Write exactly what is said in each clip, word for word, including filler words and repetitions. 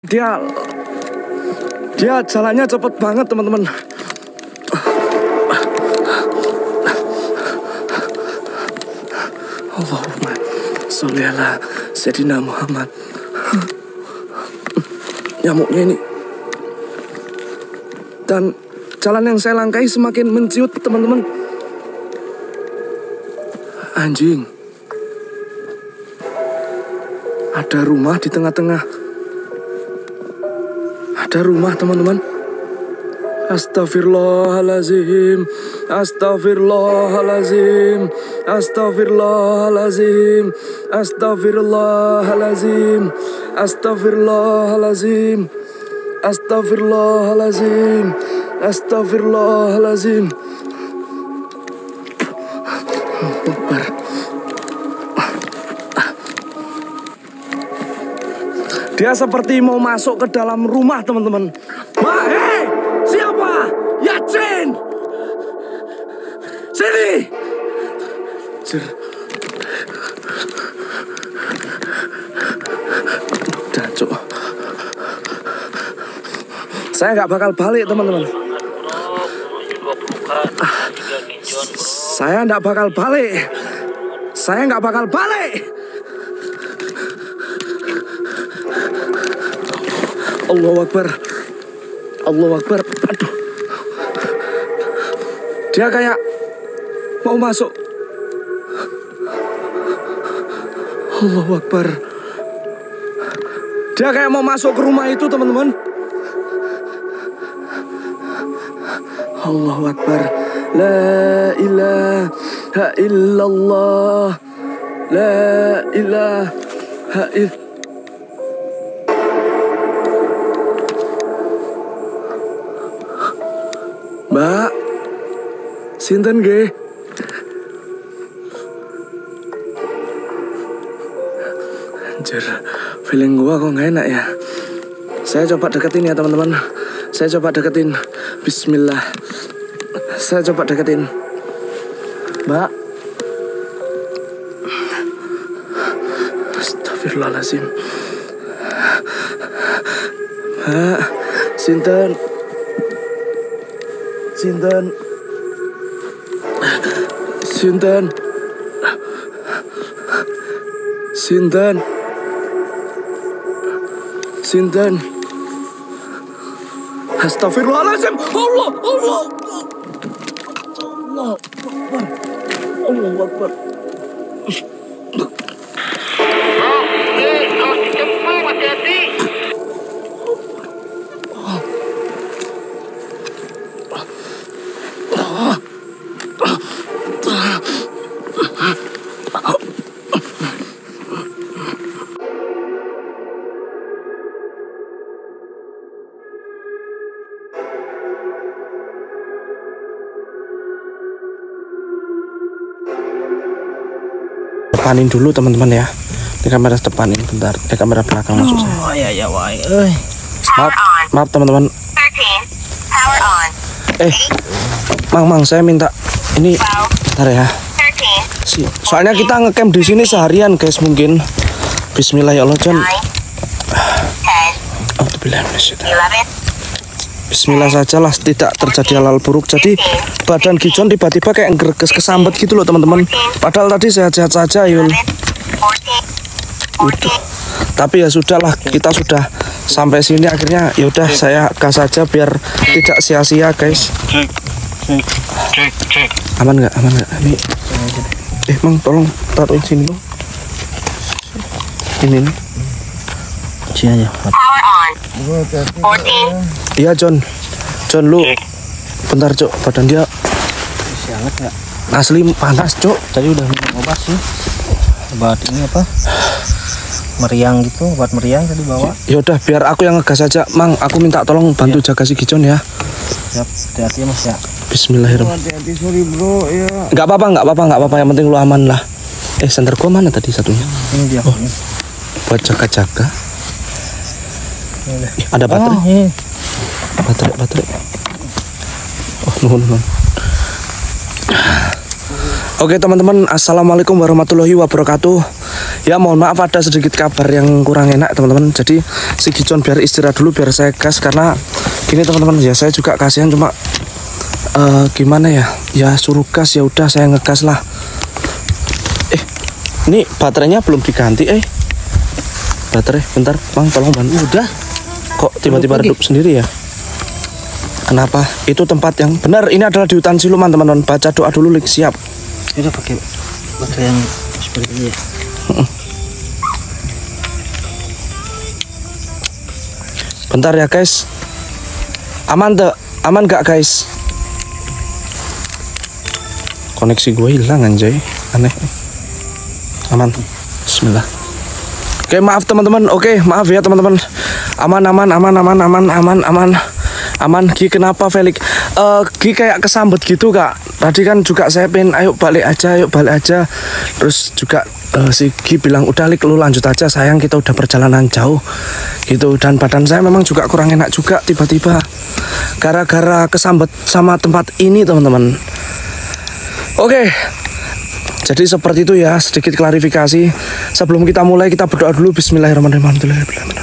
Dia dia jalannya cepet banget teman-teman. Allahumma sholli ala Sayyidina Muhammad. Nyamuknya ini. Dan jalan yang saya langkahi semakin menciut teman-teman. Anjing. Ada rumah di tengah-tengah. Ada rumah teman-teman. Astagfirullahalazim. Astagfirullahalazim. Astagfirullahalazim. Astagfirullahalazim. Astagfirullahalazim. Astagfirullahalazim. Astagfirullahalazim. Akbar. Dia seperti mau masuk ke dalam rumah teman-teman. Wah, hei, siapa? Yasin. Sini. Sir. Udah, Cuk. Saya nggak bakal balik teman-teman. Saya nggak bakal balik. Saya nggak bakal balik. Allahu Akbar. Allahu Akbar. Aduh. Dia kayak mau masuk. Allahu Akbar. Dia kayak mau masuk ke rumah itu teman-teman. Allahu Akbar. La ilaha illallah. La ilaha illallah. Mbak, sinten nggih? Anjir, feeling gua kok nggak enak ya. Saya coba deketin ya teman-teman. Saya coba deketin. Bismillah. Saya coba deketin. Mbak. Astagfirullahaladzim. Mbak, sinten? Sinten, Sinten, Sinten, Sinten. Astagfirullahaladzim. Allah, Allah, Allah Akbar, Allah Akbar. Depanin dulu teman-teman ya. Ini kamera depan ini bentar. Ini kamera belakang maksud saya. Oh ya ya wah. Eh. Maaf, maaf teman-teman. Eh, Mang Mang saya minta ini bentar ya. Soalnya kita ngecamp di sini seharian guys mungkin. Bismillah ya Allah John. Bismillah sajalah tidak terjadi hal-hal buruk. Jadi badan Gijon tiba-tiba kayak ngereges kesambet gitu loh teman-teman. Padahal tadi sehat-sehat saja Yul. Udah. Tapi ya sudahlah, kita sudah sampai sini akhirnya. Yaudah saya gas saja biar tidak sia-sia guys. Aman nggak? Aman nggak? Ini. Eh Mang tolong taruhin sini dong. Ini nih. Sini aja. Iya John, John lu bentar Cok, badan dia Sianget nggak? asli panas Cok. Tadi udah minum obat sih. Obat ini apa? Meriang gitu, obat meriang tadi bawa. Yaudah biar aku yang ngegas aja Mang, aku minta tolong bantu ya. Jaga si Gijon ya. Siap, hati-hati Mas ya. Bismillahirrahmanirrahim. Hati-hati sorry bro ya. Nggak apa-apa, nggak apa-apa, nggak apa-apa, yang penting lu aman lah. Eh senter gua mana tadi satunya? Ini dia. Oh, buat jaga-jaga. Ada baterai. Oh, ini. Baterai, baterai. Oh, nuhun, nuhun. Oke teman-teman, assalamualaikum warahmatullahi wabarakatuh. Ya mohon maaf ada sedikit kabar yang kurang enak teman-teman. Jadi si Gicon biar istirahat dulu biar saya gas, karena gini teman-teman ya, saya juga kasihan cuma uh, gimana ya, ya suruh gas ya udah saya ngegas lah. Eh ini baterainya belum diganti eh. Baterai bentar bang, tolong bantu. Udah. Kok tiba-tiba redup sendiri ya? Kenapa? Itu tempat yang benar. Ini adalah di hutan siluman teman-teman. Baca doa dulu, Lik. Siap. Udah pakai baterai yang seperti ini ya. Bentar ya guys. Aman tuh, aman gak guys? Koneksi gue hilang anjay, aneh. Aman. Bismillah. Oke maaf teman-teman. Oke maaf ya teman-teman. Aman aman aman aman aman aman aman aman. Ki kenapa Felix? Uh, Ki kayak kesambet gitu kak. Tadi kan juga saya pengen ayo balik aja, ayo balik aja. Terus juga uh, si Ki bilang udah Lik lu lanjut aja sayang, kita udah perjalanan jauh gitu. Dan badan saya memang juga kurang enak juga tiba-tiba gara-gara kesambet sama tempat ini teman-teman. Oke, jadi seperti itu ya, sedikit klarifikasi. Sebelum kita mulai kita berdoa dulu. Bismillahirrahmanirrahim.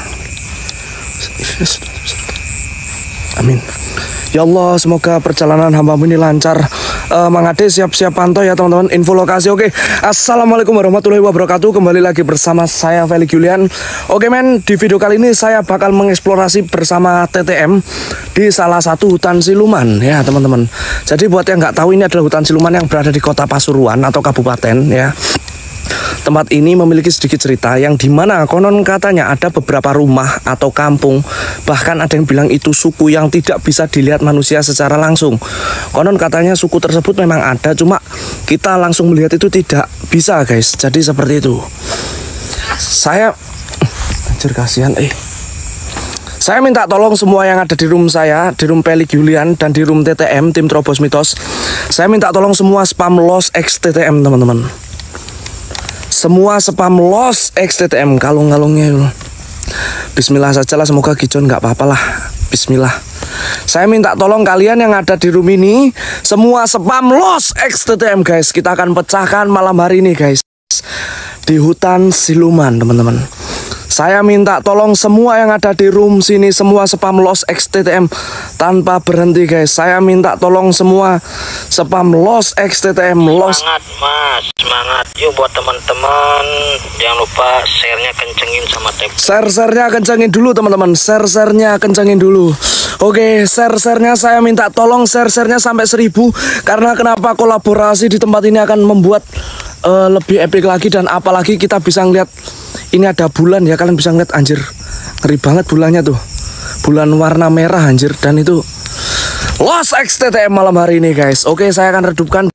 Amin. Ya Allah, semoga perjalanan hamba-Mu ini lancar. uh, Mang Ade siap-siap pantau ya teman-teman. Info lokasi. Oke. Assalamualaikum warahmatullahi wabarakatuh. Kembali lagi bersama saya Felix Julian. Oke men, di video kali ini saya bakal mengeksplorasi bersama T T M di salah satu hutan siluman ya teman-teman. Jadi buat yang nggak tahu, ini adalah hutan siluman yang berada di kota Pasuruan atau kabupaten ya. Tempat ini memiliki sedikit cerita yang dimana konon katanya ada beberapa rumah atau kampung, bahkan ada yang bilang itu suku yang tidak bisa dilihat manusia secara langsung. Konon katanya suku tersebut memang ada, cuma kita langsung melihat itu tidak bisa guys. Jadi seperti itu. Saya anjir kasihan eh. Saya minta tolong semua yang ada di room saya, di room Felix Julian dan di room T T M tim Terobos Mitos. Saya minta tolong semua spam Lost X T T M teman-teman. Semua spam Lost X T T M kalung-kalungnya. Bismillah sajalah, semoga Gicon nggak apa-apa lah. Bismillah. Saya minta tolong kalian yang ada di room ini, semua spam Lost X T T M guys. Kita akan pecahkan malam hari ini guys, di hutan siluman teman-teman. Saya minta tolong semua yang ada di room sini, semua spam Lost X T T M tanpa berhenti guys. Saya minta tolong semua spam Lost X T T M. Lost. Semangat mas, semangat. Yuk buat teman-teman, jangan lupa share-nya kencengin sama tag. Share-share-nya kencengin dulu teman-teman. Share-share-nya kencengin dulu. Oke, share-share-nya saya minta tolong share-share-nya sampai seribu. Karena kenapa? Kolaborasi di tempat ini akan membuat uh, lebih epic lagi. Dan apalagi kita bisa ngeliat ini ada bulan ya, kalian bisa ngeliat anjir, ngeri banget bulannya tuh, bulan warna merah anjir. Dan itu Lost X T T M malam hari ini guys. Oke, saya akan redupkan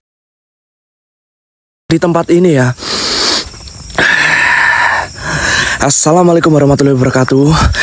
di tempat ini ya. Assalamualaikum warahmatullahi wabarakatuh.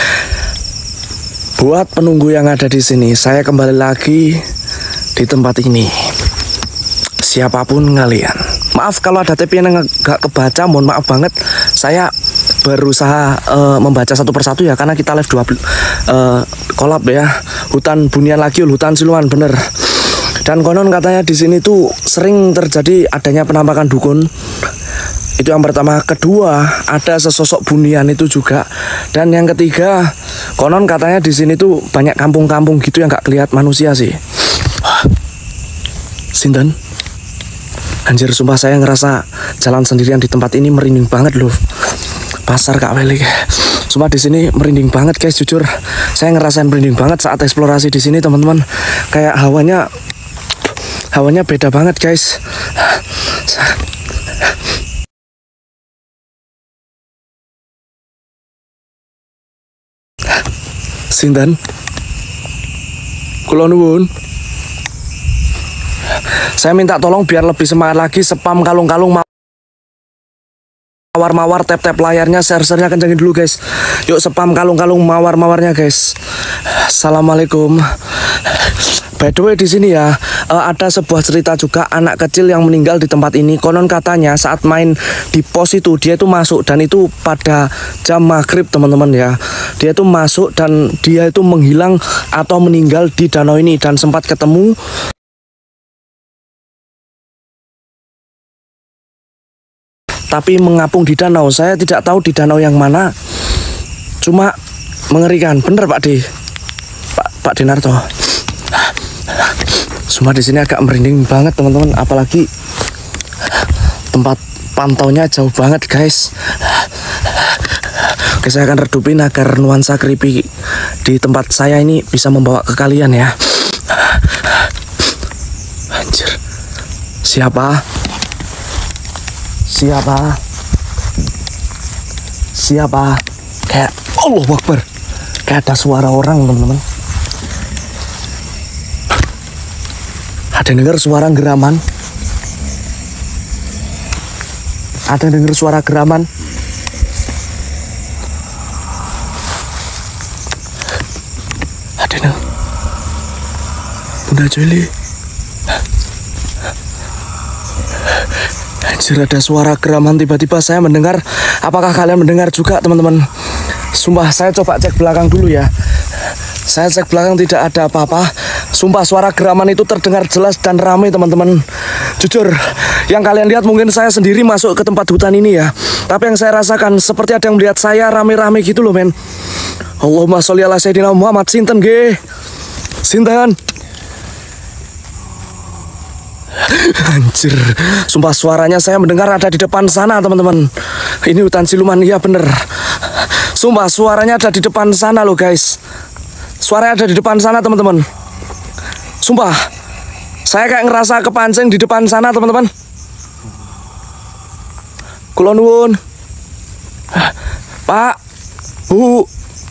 Buat penunggu yang ada di sini, saya kembali lagi di tempat ini. Siapapun kalian, maaf kalau ada T P yang nggak kebaca, mohon maaf banget. Saya berusaha uh, membaca satu persatu ya, karena kita live dua uh, kolab ya. Hutan Bunian Lagiul, hutan siluman bener. Dan konon katanya di sini tuh sering terjadi adanya penampakan dukun. Itu yang pertama. Kedua, ada sesosok bunian itu juga. Dan yang ketiga, konon katanya di sini tuh banyak kampung-kampung gitu yang nggak kelihatan manusia sih. Wah, Sinten? Anjir, sumpah saya ngerasa jalan sendirian di tempat ini merinding banget loh. Pasar Kak Felix. Sumpah di sini merinding banget guys, jujur. Saya ngerasain merinding banget saat eksplorasi di sini teman-teman. Kayak hawanya hawanya beda banget guys. Sinten? Kula nuwun. Saya minta tolong biar lebih semangat lagi, spam kalung-kalung mawar-mawar, tap-tap layarnya, share-share-nya kencengin dulu guys. Yuk spam kalung-kalung mawar-mawarnya guys. Assalamualaikum. By the way di sini ya uh, ada sebuah cerita juga anak kecil yang meninggal di tempat ini. Konon katanya saat main di pos itu dia itu masuk, dan itu pada jam maghrib teman-teman ya. Dia itu masuk dan dia itu menghilang atau meninggal di danau ini, dan sempat ketemu . tapi mengapung di danau. Saya tidak tahu di danau yang mana. Cuma mengerikan, bener Pak D. Pak Pak Dinarto. Sumpah di sini agak merinding banget teman-teman, apalagi tempat pantaunya jauh banget guys. Oke, saya akan redupin agar nuansa creepy di tempat saya ini bisa membawa ke kalian ya. Anjir. Siapa? Siapa? Siapa? Kayak Allahu Akbar. Kayak ada suara orang teman-teman. Ada yang dengar suara geraman? Ada yang dengar suara geraman? Ada yang dengar? Bunda Jolie. Anjir, ada suara geraman, tiba-tiba saya mendengar. Apakah kalian mendengar juga teman-teman? Sumpah, saya coba cek belakang dulu ya. Saya cek belakang, tidak ada apa-apa. Sumpah, suara geraman itu terdengar jelas dan ramai teman-teman. Jujur, yang kalian lihat mungkin saya sendiri masuk ke tempat hutan ini ya. Tapi yang saya rasakan seperti ada yang melihat saya rame-rame gitu loh men. Allahumma sholli ala sayyidina Muhammad. Sinten ge? Sinten? Anjir, sumpah suaranya saya mendengar ada di depan sana teman-teman. Ini hutan siluman, iya bener. Sumpah suaranya ada di depan sana loh guys. Suaranya ada di depan sana teman-teman. Sumpah, saya kayak ngerasa kepancing di depan sana teman-teman. Kula nuwun. Pak, Bu,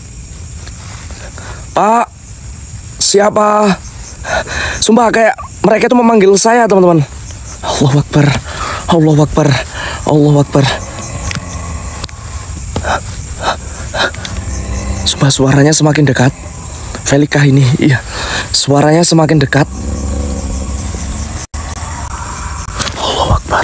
Pak, siapa? Sumpah kayak mereka itu memanggil saya teman-teman. Allahu Akbar, Allahu Akbar, Allahu Akbar. Sumpah suaranya semakin dekat. Velika ini, iya, suaranya semakin dekat. Allahu Akbar.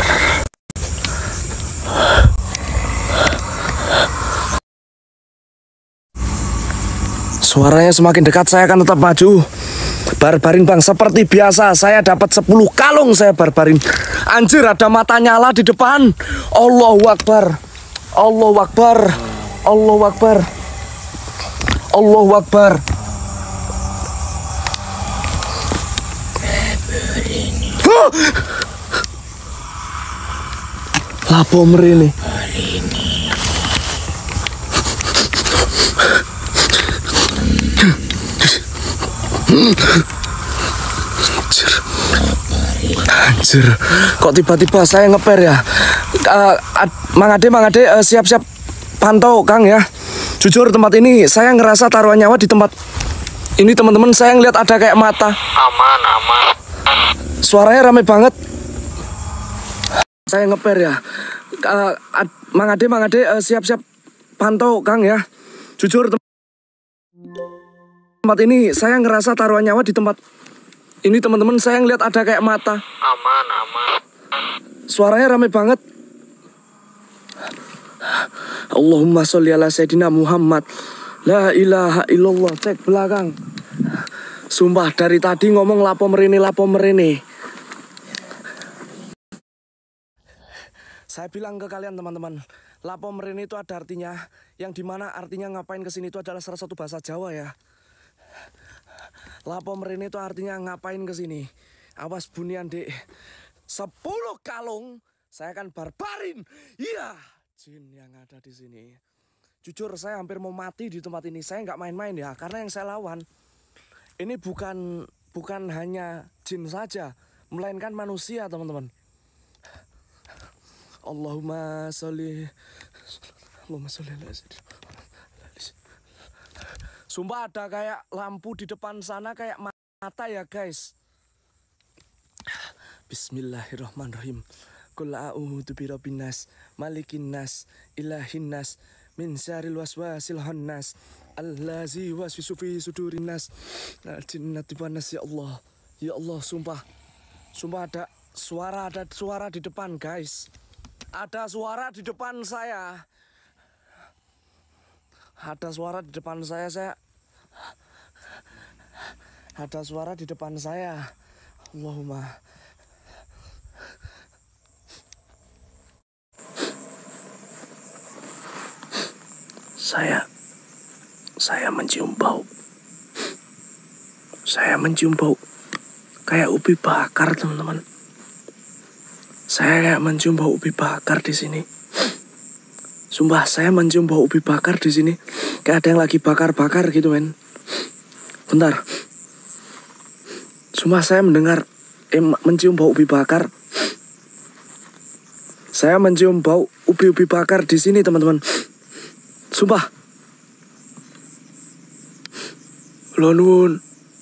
Suaranya semakin dekat, saya akan tetap maju. Barbarin bang, seperti biasa saya dapat sepuluh kalung, saya barbarin. Anjir, ada mata nyala di depan. Allahu Akbar, Allahu Akbar, Allahu Akbar, Allahu Akbar. Huh! Lapo mrene. Anjir. Anjir. Kok tiba-tiba saya ngeper ya? Uh, Mang Ade, Mang Ade, uh, siap-siap pantau Kang ya. Jujur tempat ini saya ngerasa taruhan nyawa di tempat ini teman-teman. Saya ngeliat ada kayak mata. Aman, aman. Suaranya rame banget. Saya ngeper ya. Uh, Mang Ade, Mang Ade, uh, siap-siap pantau Kang ya. Jujur tem tempat ini saya ngerasa taruhan nyawa di tempat ini teman-teman. Saya ngeliat ada kayak mata. Aman, aman. Suaranya rame banget. Allahumma sholli ala sayyidina Muhammad. La ilaha illallah. Cek belakang. Sumpah dari tadi ngomong lapo merene, lapo merene. Saya bilang ke kalian teman-teman, lapo merene itu ada artinya, yang dimana artinya ngapain kesini itu adalah salah satu bahasa Jawa ya. Lapo merene itu artinya ngapain kesini. Awas bunian dek. Sepuluh kalung saya akan barbarin. Iya, jin yang ada di sini. Jujur saya hampir mau mati di tempat ini. Saya nggak main-main ya, karena yang saya lawan ini bukan bukan hanya jin saja, melainkan manusia teman-teman. Allahumma sholli Allahumma sholli ala sayyidina. Sumpah ada kayak lampu di depan sana kayak mata ya guys. Bismillahirrahmanirrahim. Qul a'udzu birabbin nas, malikin nas, ilahin nas, min syarril waswasil khannas, allazi waswisu fi sudurin nas, al-jinnati wan nas. Ya Allah. Ya Allah, sumpah. Sumpah ada suara, ada suara di depan guys. Ada suara di depan saya. Ada suara di depan saya, saya. Ada suara di depan saya. Allahumma. Saya, saya mencium bau. Saya mencium bau kayak ubi bakar, teman-teman. Saya kayak mencium bau ubi bakar di sini. Sumpah, saya mencium bau ubi bakar di sini. Kayak ada yang lagi bakar-bakar gitu, men. Bentar. Sumpah, saya mendengar, eh, mencium bau ubi bakar. Saya mencium bau ubi-ubi bakar di sini, teman-teman. Sumpah. Lonun.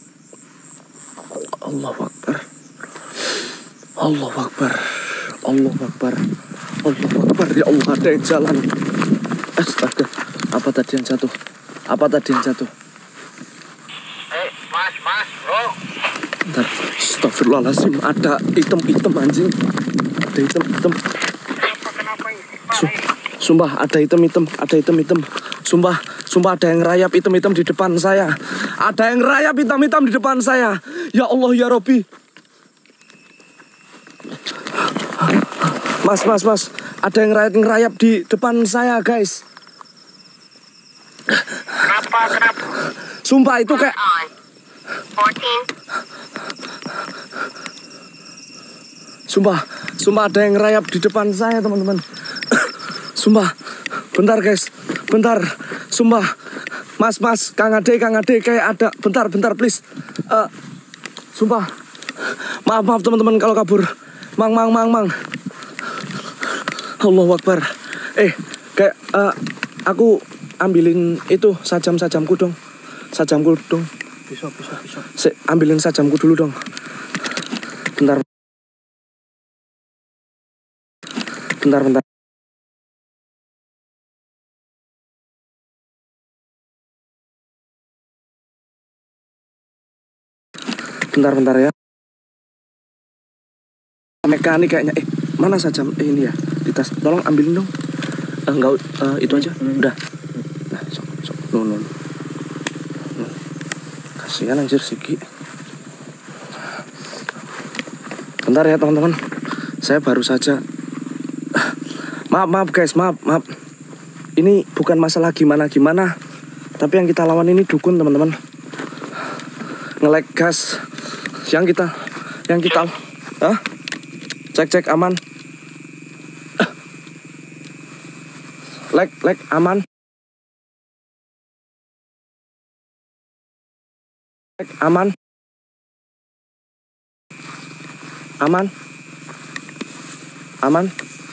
Allahu Akbar. Allahu Akbar. Allahu Akbar. Allahu Akbar. Ya Allah, ada yang jalan. Astaga. Apa tadi yang jatuh? Apa tadi yang jatuh? Eh, mas, mas, bro. Bentar. Astagfirullahaladzim. Ada item-item, anjing. Ada item-item. Kenapa, kenapa ini? Su Sumpah, ada item-item. Ada item-item. Sumpah, sumpah ada yang rayap hitam-hitam di depan saya. Ada yang rayap hitam-hitam di depan saya. Ya Allah, ya Robbi. Mas, mas, mas. Ada yang rayap-rayap di depan saya, guys. Kenapa, kenapa? Sumpah itu kayak... fourteen. Sumpah, sumpah ada yang rayap di depan saya, teman-teman. Sumpah, bentar guys. Bentar, sumpah. Mas, mas, Kang Ade, Kang Ade, kayak ada. Bentar, bentar, please. Uh, sumpah. Maaf, maaf teman-teman kalau kabur. Mang, mang, mang, mang. Allahu Akbar. Eh, kayak uh, aku ambilin itu sajam-sajamku dong. Sajamku dong. Pisau, pisau, pisau. Se ambilin sajamku dulu dong. Bentar. Bentar, bentar. Bentar, bentar ya. Mekanik kayaknya. Eh, mana sajam? Eh, ini ya, di tas. Tolong ambilin dong. Eh, enggak, uh, itu aja. Udah. Nah, sok, sok. No, no. no. Kasihan anjir Sigi. Bentar ya, teman-teman. Saya baru saja. Maaf, maaf guys, maaf, maaf. Ini bukan masalah gimana-gimana. Tapi yang kita lawan ini dukun, teman-teman. Nge-lag gas. Yang kita, yang kita, hah? Cek-cek aman. Lag, lag aman. Lag aman. Aman. Aman.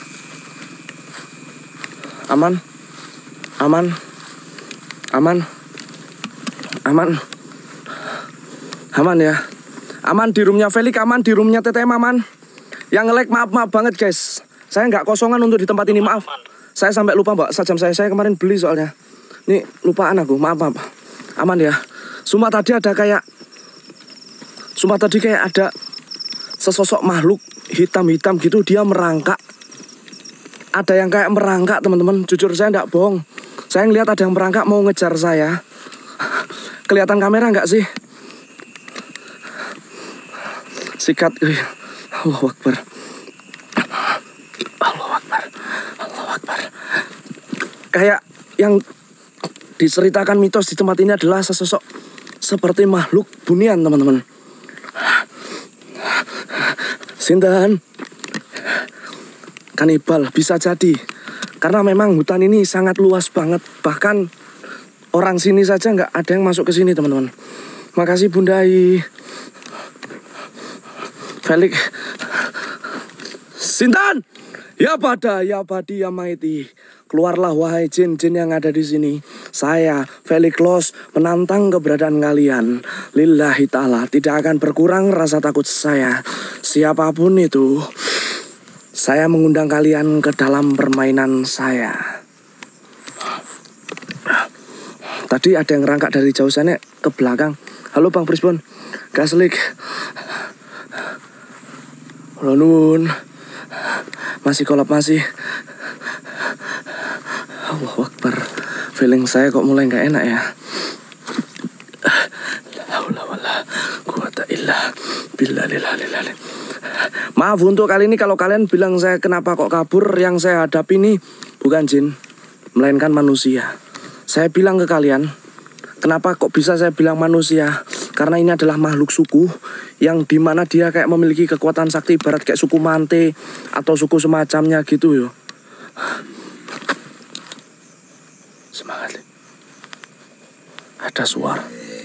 Aman. Aman. Aman. Aman. Aman ya. Aman di roomnya Felix, aman di roomnya T T M, aman. Yang nge-lag maaf, maaf banget guys. Saya nggak kosongan untuk di tempat ini, maaf. Saya sampai lupa mbak sajam saya, saya kemarin beli soalnya. Nih lupaan aku, maaf, maaf. Aman ya. Sumpah tadi ada kayak, sumpah tadi kayak ada sesosok makhluk hitam-hitam gitu, dia merangkak. Ada yang kayak merangkak, teman-teman. Jujur saya nggak bohong. Saya ngeliat ada yang merangkak mau ngejar saya. Kelihatan kamera nggak sih? Sikat. Allahu Akbar. Allahu Akbar. Allahu Akbar. Kayak yang diceritakan mitos di tempat ini adalah sesosok seperti makhluk bunian, teman-teman. Sinten? Kanibal, bisa jadi. Karena memang hutan ini sangat luas banget. Bahkan orang sini saja nggak ada yang masuk ke sini, teman-teman. Makasih Bundai. Felix. Sintan? Ya pada, ya padi, ya maiti. Keluarlah wahai jin-jin yang ada di sini. Saya, Felix Los, menantang keberadaan kalian. Lillahi ta'ala, tidak akan berkurang rasa takut saya. Siapapun itu, saya mengundang kalian ke dalam permainan saya. Tadi ada yang rangkak dari jauh sana ke belakang. Halo Bang Prisbon, Gaslik. Lonun. Masih kolap masih. Allahu Akbar. Feeling saya kok mulai nggak enak ya. La haula wala quwata illa billahil aliyil azim. Maaf untuk kali ini kalau kalian bilang saya kenapa kok kabur, yang saya hadapi ini bukan jin, melainkan manusia. Saya bilang ke kalian, kenapa kok bisa saya bilang manusia? Karena ini adalah makhluk suku yang dimana dia kayak memiliki kekuatan sakti ibarat kayak suku Mante atau suku semacamnya gitu yo. Semangat. Ada suara.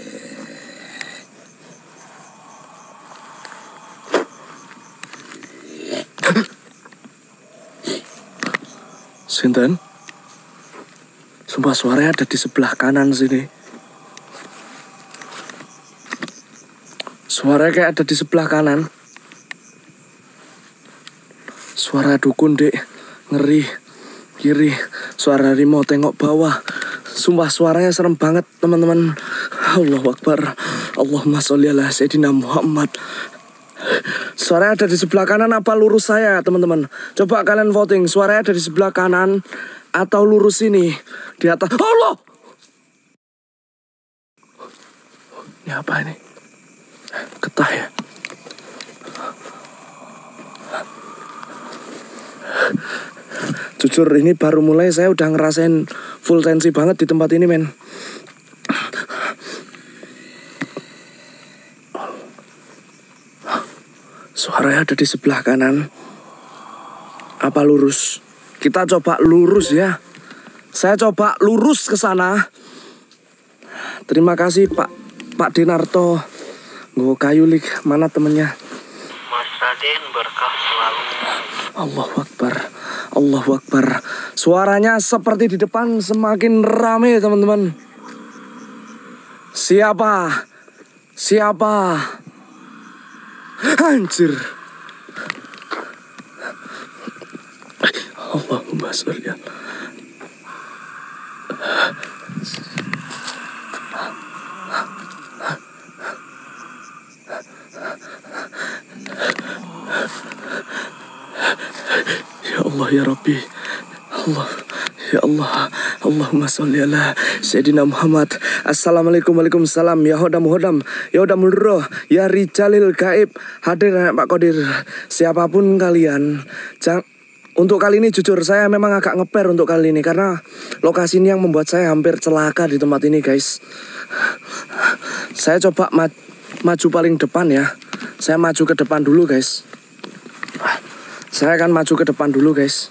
Sinten? Sumpah suaranya ada di sebelah kanan sini. Suaranya kayak ada di sebelah kanan. Suara dukun dek, ngeri. Kiri, suara harimau tengok bawah. Sumpah suaranya serem banget teman-teman. Allahu Akbar. Allahumma sholli ala Sayyidina Muhammad. Suaranya ada di sebelah kanan apa lurus saya teman-teman? Coba kalian voting, suaranya ada di sebelah kanan atau lurus sini? Di atas. Allah! Ini apa ini? Getah ya? Jujur ini baru mulai saya udah ngerasain full tensi banget di tempat ini men. Suaranya ada di sebelah kanan. Apa lurus? Kita coba lurus ya. Saya coba lurus ke sana. Terima kasih Pak Pak Dinarto. Gue kayu lik, mana temennya? Mas Raden berkah selalu. Allahu Akbar. Allahu Akbar. Suaranya seperti di depan semakin rame teman-teman. Siapa? Siapa? Anjir. Allahumma sholli ala. Ya Allah ya Rabbi. Allah ya Allah. Allahumma sholli ala Sayyidina Muhammad. Assalamualaikum waalaikumsalam. Ya hodam hodam. Ya hodam roh. Ya rijalil gaib. Hadir Pak Kodir. Siapapun kalian, jangan. Untuk kali ini jujur saya memang agak ngeper untuk kali ini karena lokasi ini yang membuat saya hampir celaka di tempat ini guys. Saya coba ma maju paling depan ya. Saya maju ke depan dulu guys. Saya akan maju ke depan dulu guys.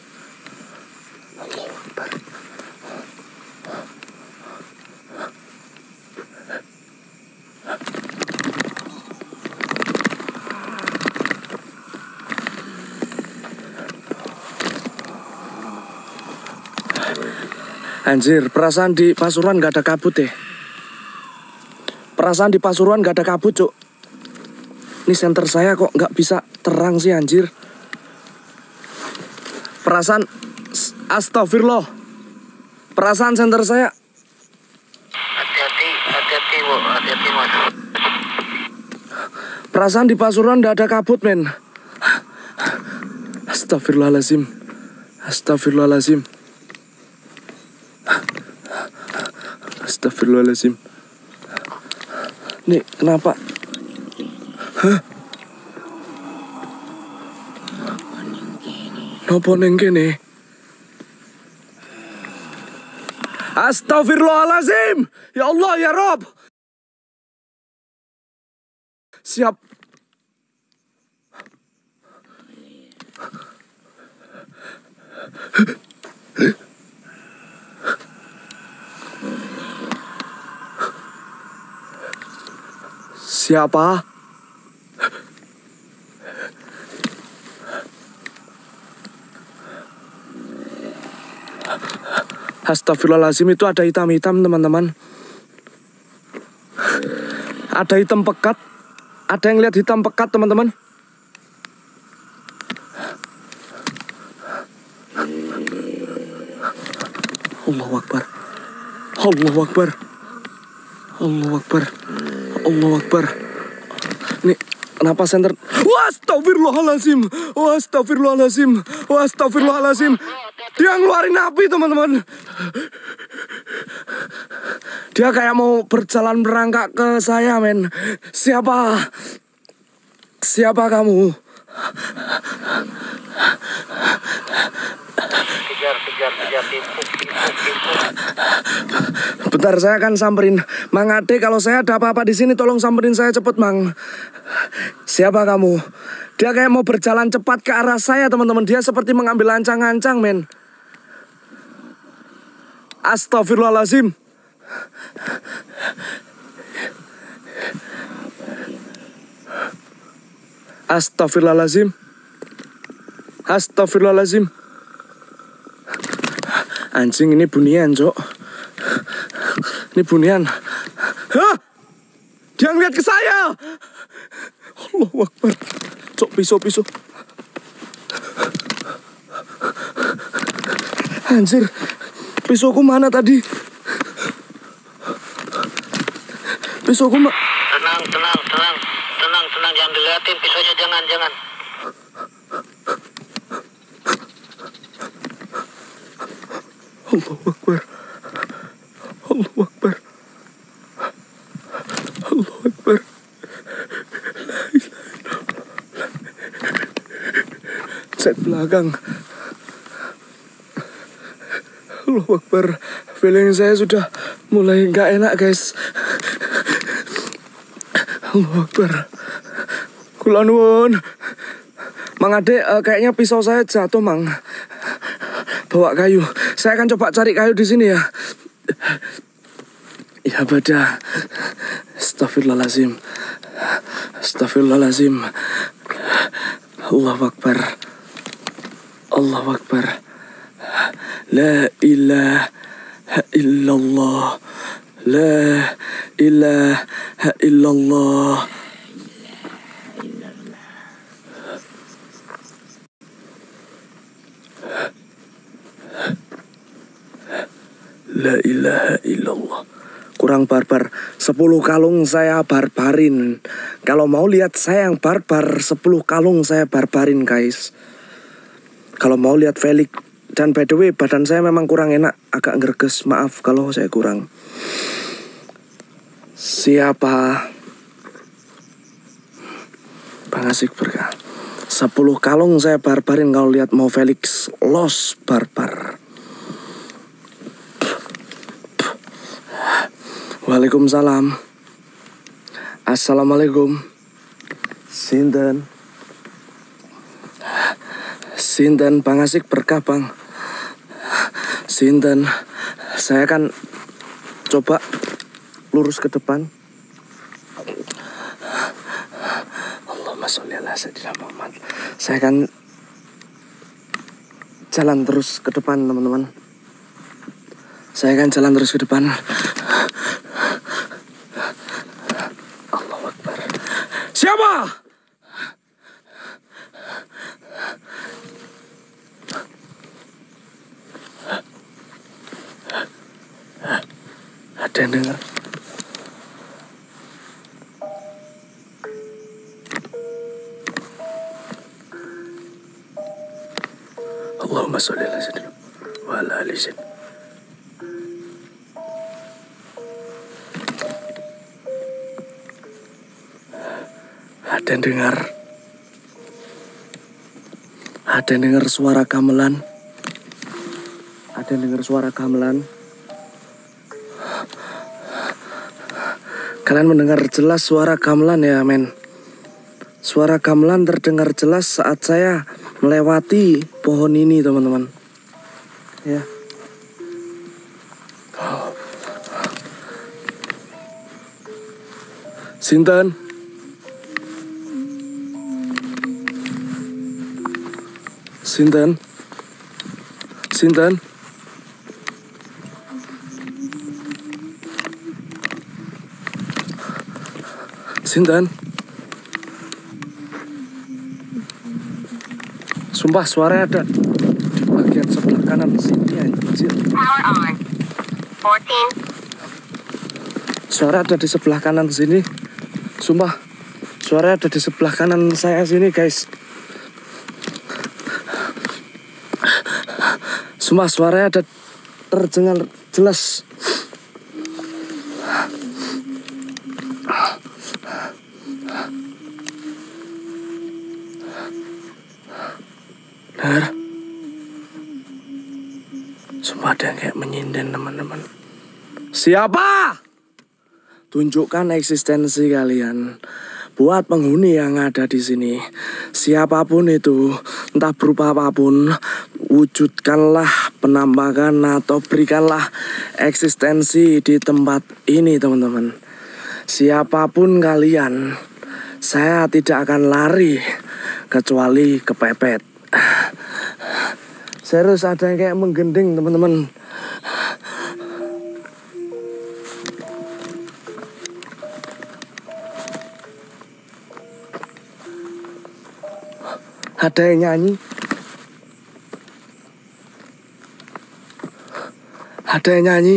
Anjir, perasaan di Pasuruan gak ada kabut deh. Perasaan di Pasuruan gak ada kabut cuk. Ini senter saya kok gak bisa terang sih anjir. Perasaan, astagfirullah. Perasaan senter saya. Hati-hati, hati-hati, Bu. Hati-hati, Mas. Perasaan di Pasuruan gak ada kabut men. Astagfirullahaladzim. Astagfirullahaladzim. Astagfirullahaladzim. Nih kenapa? Hah? Nopo neng kene? Astagfirullahaladzim. Ya Allah ya Rob. Siap. Siapa? Astagfirullahaladzim, itu ada hitam-hitam teman-teman. Ada hitam pekat. Ada yang lihat hitam pekat teman-teman? Allahu Akbar. Allahu Akbar. Allahu Akbar. Allahu Akbar. Nih, kenapa senter? Astagfirullahaladzim. Astagfirullahaladzim. Astagfirullahaladzim. Dia ngeluarin api, teman-teman. Dia kayak mau berjalan merangkak ke saya, men. Siapa? Siapa kamu? Kejar, kejar, kejar, timpuk, timpuk. Bentar, saya akan samperin. Mang Ade, kalau saya ada apa-apa di sini tolong samperin saya cepet, Mang. Siapa kamu? Dia kayak mau berjalan cepat ke arah saya, teman-teman. Dia seperti mengambil ancang-ancang, men. Astagfirullahaladzim. Astagfirullahaladzim. Astagfirullahaladzim. Anjing, ini bunian, Cok. Ini bunian. Hah? Dia ngeliat ke saya. Allahu Akbar. Cok, pisau-pisau. Anjir. Pisauku mana tadi? Pisauku ma... Tenang, tenang, tenang. Tenang, tenang. Jangan dilihatin pisaunya. Jangan, jangan. Allahu Akbar. Allahu Akbar. Allahu Akbar. La ilaha illallah. Cek belakang. Allahu Akbar. Feeling saya sudah mulai nggak enak, guys. Allahu Akbar. Kula nuwun. Mang Ade, uh, kayaknya pisau saya jatuh, Mang. Bawa kayu. Saya akan coba cari kayu di sini ya. Ya bada. Astagfirullahaladzim. Astagfirullahaladzim. Allahu Akbar. Allahu Akbar. La ilaha illallah. La ilaha illallah. La ilaha illallah. Kurang barbar. Sepuluh kalung saya barbarin. Kalau mau lihat saya yang barbar, sepuluh kalung saya barbarin, guys. Kalau mau lihat Felix. Dan by the way, badan saya memang kurang enak. Agak ngerges. Maaf kalau saya kurang. Siapa? Bang Asik Berkah. Sepuluh kalung saya barbarin kalau lihat mau Felix. Los barbar. Waalaikumsalam. Assalamualaikum. Sinten. Sinten, Bang Asik Berkah, Bang. Sinten. Saya akan coba lurus ke depan. Allahumma sholli ala sayyidina Muhammad. Saya akan jalan terus ke depan, teman-teman. Saya akan jalan terus ke depan. Allahu Akbar. Siapa? Ada yang dengar? Allahumma sholli ala sayyidina wa ala ali sayyidina. Ada yang dengar? Ada yang dengar suara gamelan? Ada yang dengar suara gamelan? Kalian mendengar jelas suara gamelan ya, men? Suara gamelan terdengar jelas saat saya melewati pohon ini, teman-teman. Ya. Oh. Sinten? Sinten? Sinten? Sinten? Sumpah suaranya ada di bagian sebelah kanan sini, anjir. Power on. fourteen. Suara ada di sebelah kanan sini. Sumpah suara ada di sebelah kanan saya sini, guys. Sumpah suaranya ada terdengar jelas. Dengar? Sumpah ada yang kayak menyinden teman-teman. Siapa? Tunjukkan eksistensi kalian. Buat penghuni yang ada di sini, siapapun itu, entah berupa apapun, wujudkanlah penampakan atau berikanlah eksistensi di tempat ini teman-teman. Siapapun kalian, saya tidak akan lari kecuali kepepet. Serius ada yang kayak menggending teman-teman. Ada yang nyanyi. Ada yang nyanyi.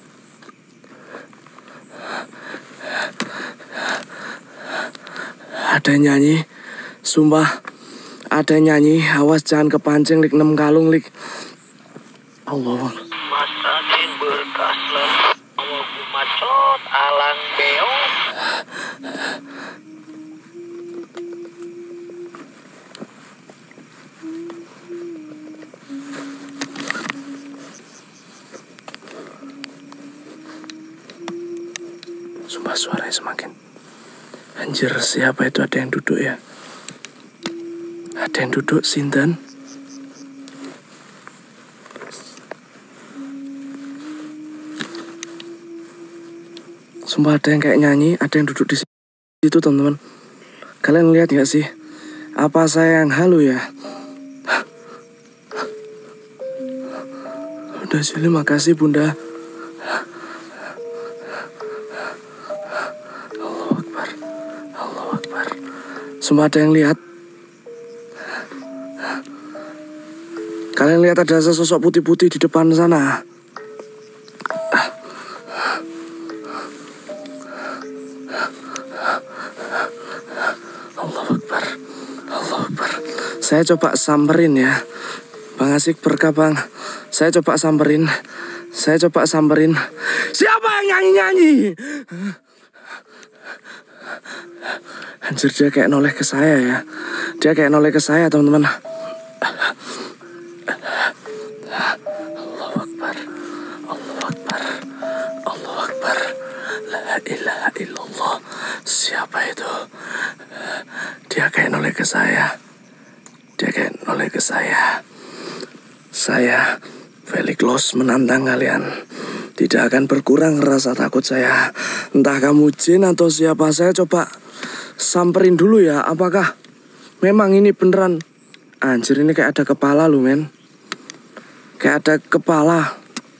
Ada yang nyanyi. Sumpah. Ada yang nyanyi. Awas jangan kepancing lik enam kalung lik. Allah. Masakin berkas lalu macot alang beong. Sumpah suaranya semakin. Anjir, siapa itu? Ada yang duduk ya? Ada yang duduk, sinten? Sumpah ada yang kayak nyanyi, ada yang duduk di situ teman-teman. Kalian lihat gak sih? Apa saya yang halu ya? Udah Juli, makasih bunda. Semua ada yang lihat. Kalian lihat ada sesosok putih-putih di depan sana. Allahu Akbar. Allahu Akbar. Saya coba samperin ya. Bang Asik berkah bang. Saya coba samperin. Saya coba samperin. Siapa yang nyanyi-nyanyi? Anjir, dia kayak noleh ke saya ya. Dia kayak noleh ke saya teman-teman. Allahu Akbar. Allahu Akbar. Allahu Akbar. La ilaha illallah. Siapa itu? Dia kayak noleh ke saya. Dia kayak noleh ke saya. Saya Felix Los menantang kalian. Tidak akan berkurang rasa takut saya. Entah kamu jin atau siapa, saya coba samperin dulu ya. Apakah memang ini beneran? Anjir, ini kayak ada kepala lu men. Kayak ada kepala.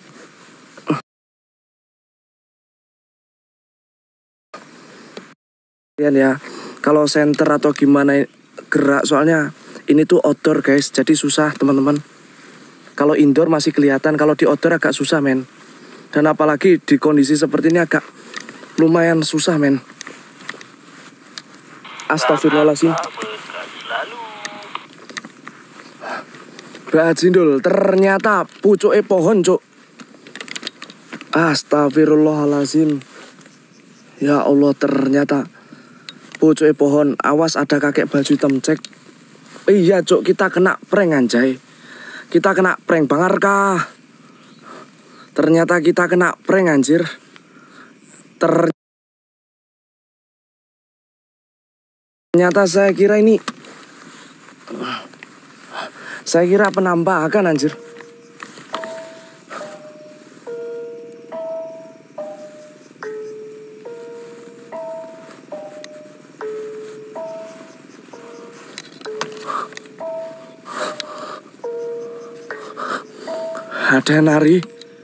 Ya, kalau center atau gimana gerak, soalnya ini tuh outdoor guys, jadi susah teman-teman. Kalau indoor masih kelihatan, kalau di outdoor agak susah men. Dan apalagi di kondisi seperti ini agak lumayan susah men. Astagfirullahaladzim. Mbak Jindul, ternyata pucuke pohon cuk. Astagfirullahaladzim. Ya Allah, ternyata pucuke pohon. Awas ada kakek baju hitam, cek. Iya cuk, kita kena prank anjay. Kita kena prank Bang Arka. Ternyata kita kena prank anjir. Ternyata saya kira ini, saya kira penampakan anjir. Ada nari.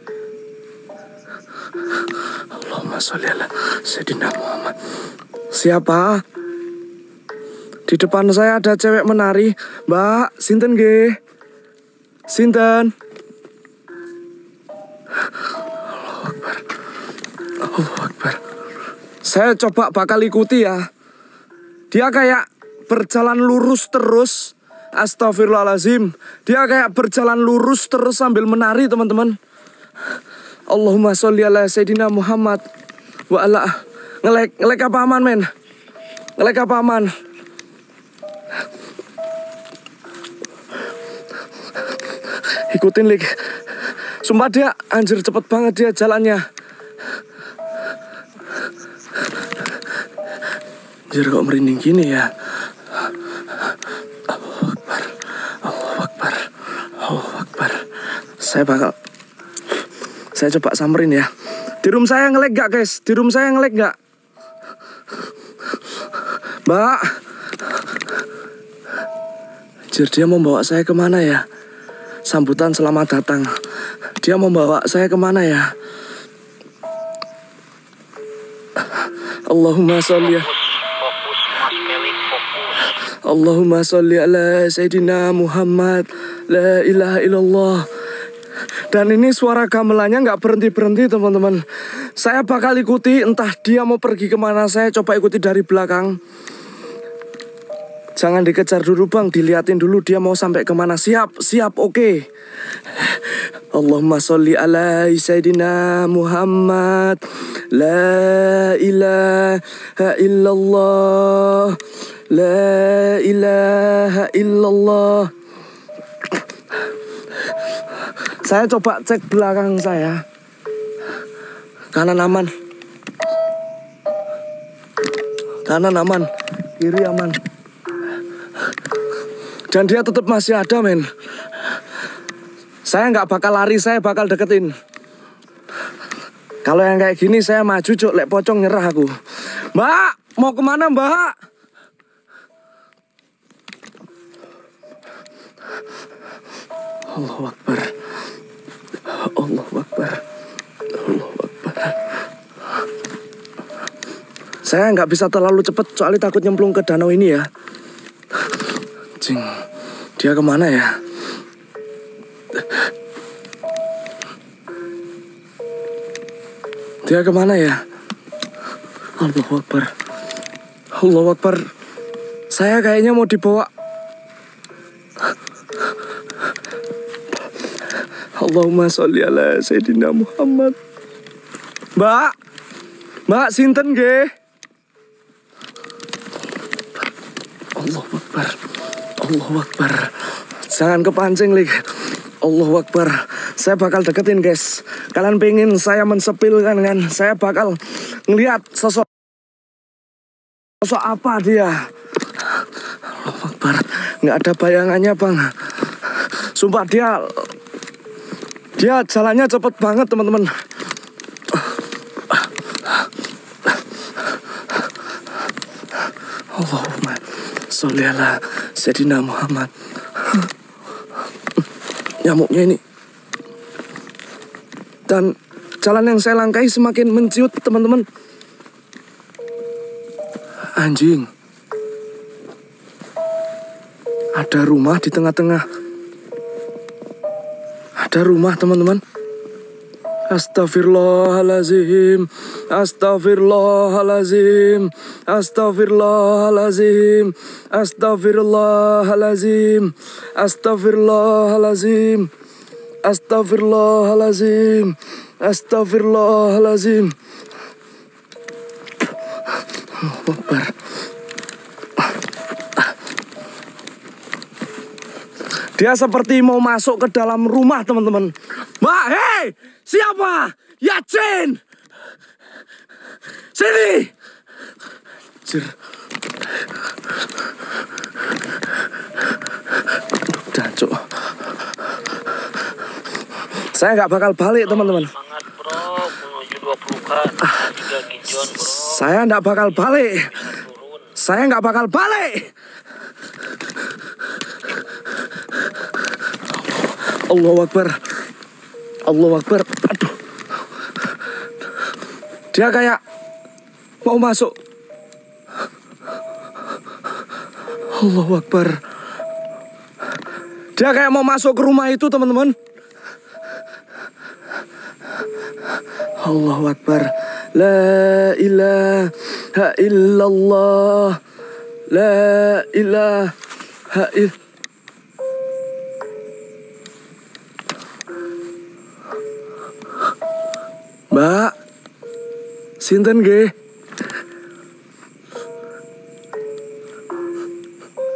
Allahumma sholli ala Sayyidina Muhammad. Siapa? Di depan saya ada cewek menari. Mbak, sinten nggih? Sinten? Allahu Akbar. Allahu Akbar. Saya coba bakal ikuti ya. Dia kayak berjalan lurus terus. Astagfirullahaladzim. Dia kayak berjalan lurus terus sambil menari teman-teman. Allahumma sholli ala Sayyidina Muhammad. Wa ala. Ngelek, ngelek apa aman men? Ngelek apa aman? Ikutin lik. Sumpah dia, anjir cepet banget dia jalannya. Anjir kok merinding gini ya. Allahu Akbar, Allahu Akbar, Allahu Akbar. Saya bakal, saya coba samperin ya. Di room saya nge-lag gak guys? Di room saya nge-lag gak? Mbak, anjir dia mau bawa saya kemana ya? Sambutan selamat datang. Dia mau bawa saya kemana ya? Allahumma sholli Fokus, Mas Felix, fokus. Allahumma sholli ala Sayyidina Muhammad. La ilaha illallah. Dan ini suara gamelannya nggak berhenti-berhenti teman-teman. Saya bakal ikuti, entah dia mau pergi kemana, saya coba ikuti dari belakang. Jangan dikejar dulu bang, diliatin dulu dia mau sampai kemana. Siap, siap, oke. Okay. Allahumma sholli ala Sayyidina Muhammad. La ilaha illallah. La ilaha illallah. Saya coba cek belakang saya. Kanan aman. Kanan aman. Kiri aman. Dan dia tetap masih ada men. Saya nggak bakal lari, saya bakal deketin. Kalau yang kayak gini saya maju cuk, lek pocong nyerah aku. Mbak, mau kemana mbak? Allahu Akbar. Allahu Akbar. Allahu Akbar. Saya nggak bisa terlalu cepat soalnya takut nyemplung ke danau ini ya. Cing, dia kemana ya? Dia kemana ya? Allahu Akbar. Allahu Akbar. Saya kayaknya mau dibawa. Allahumma sholli ala Sayyidina Muhammad. Mbak, Mbak sinten nggih? Allahu Akbar. Allahu Akbar. Jangan kepancing lik. Allahu Akbar. Saya bakal deketin guys. Kalian pengen saya mensepil kan kan? Saya bakal ngeliat sosok sosok apa dia. Allahu Akbar. Nggak ada bayangannya bang. Sumpah dia dia jalannya cepet banget teman-teman. Allahumma sholli ala Sayyidina Muhammad. Nyamuknya ini. Dan jalan yang saya langkahi semakin menciut teman-teman. Anjing. Ada rumah di tengah-tengah. Ada rumah teman-teman. Astaghfirullahalazim. Astaghfirullahalazim. Astaghfirullahalazim. Astaghfirullahalazim. Astaghfirullahalazim. Astaghfirullahalazim. Astaghfirullahalazim. Allahu Akbar. Dia seperti mau masuk ke dalam rumah teman-teman. Mbak, hei, siapa? Yacin. Sini. Jir. Udah, cuk. Saya nggak bakal balik teman-teman. Semangat bro, menuju dua puluh K, tiga gijon bro. Saya nggak bakal balik. Turun. Saya nggak bakal balik. Allahu Akbar. Allahu Akbar. Aduh. Dia kayak mau masuk. Allahu Akbar. Dia kayak mau masuk ke rumah itu teman-teman. Allahu Akbar. La ilaha illallah. La ilaha illallah. Mbak, sinten nggih?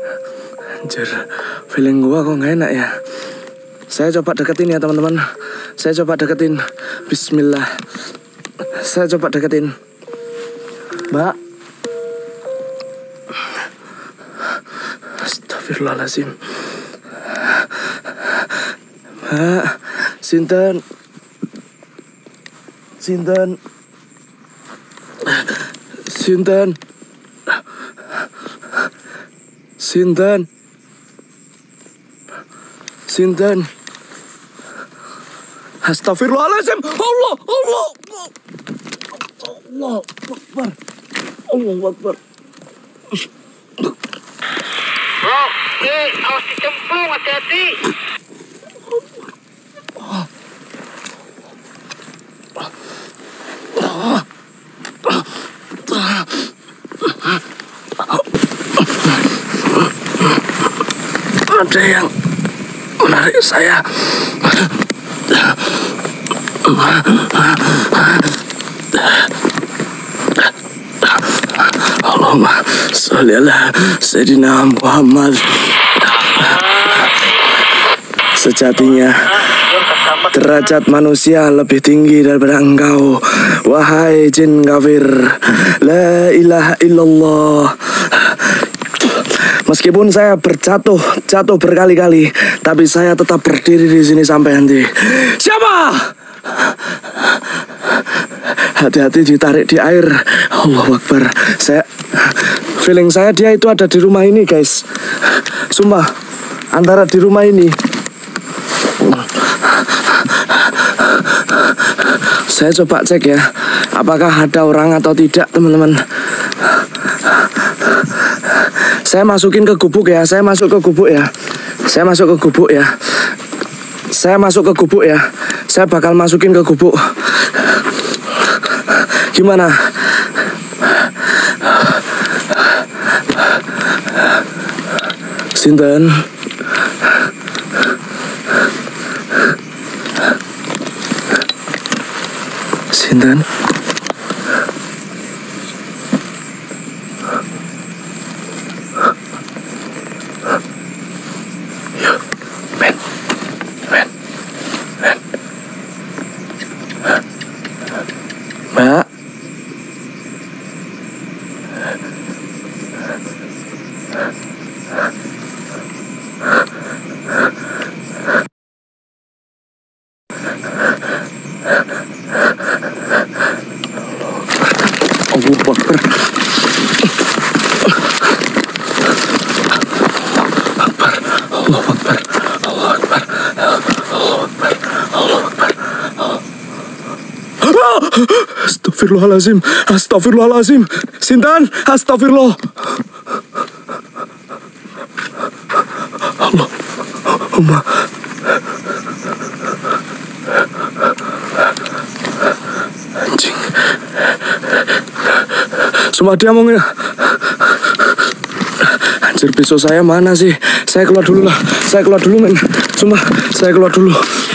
Anjir, feeling gua kok nggak enak ya. Saya coba deketin ya teman-teman. Saya coba deketin. Bismillah. Saya coba deketin. Mbak. Astagfirullahaladzim. Mbak. Sinten. Sinten. Sinten. Sinten. Sinten. Astagfirullahaladzim. Allah, Allah. Allah Akbar. Allah Akbar. Bro, eh, awas dicemplung, hati-hati. Ada yang menarik saya. Allahumma sholli ala Sayyidina Muhammad. Sejatinya derajat manusia lebih tinggi daripada engkau, wahai jin kafir. La ilaha illallah. Meskipun saya berjatuh, jatuh berkali-kali, tapi saya tetap berdiri di sini sampai nanti. Siapa? Hati-hati ditarik di air. Allahu Akbar. Saya, feeling saya dia itu ada di rumah ini, guys. Sumpah, antara di rumah ini. Saya coba cek ya, apakah ada orang atau tidak, teman-teman. Saya masukin ke gubuk ya, saya masuk ke gubuk ya. Saya masuk ke gubuk ya. Saya masuk ke gubuk ya. Saya bakal masukin ke gubuk. Gimana? Sinten? Sinten? Mbak. Allahu Akbar. Akbar. Allahu Akbar. Allahu Akbar. Allahu Akbar. Allahu Akbar. Astagfirullahaladzim. Astagfirullahaladzim. Sintan. Astagfirullah. Allahumma. Anjing. Sumpah dia mau nge... Anjir, pisau saya mana sih? Saya keluar dulu lah. Saya keluar dulu, men. Sumpah, saya keluar dulu.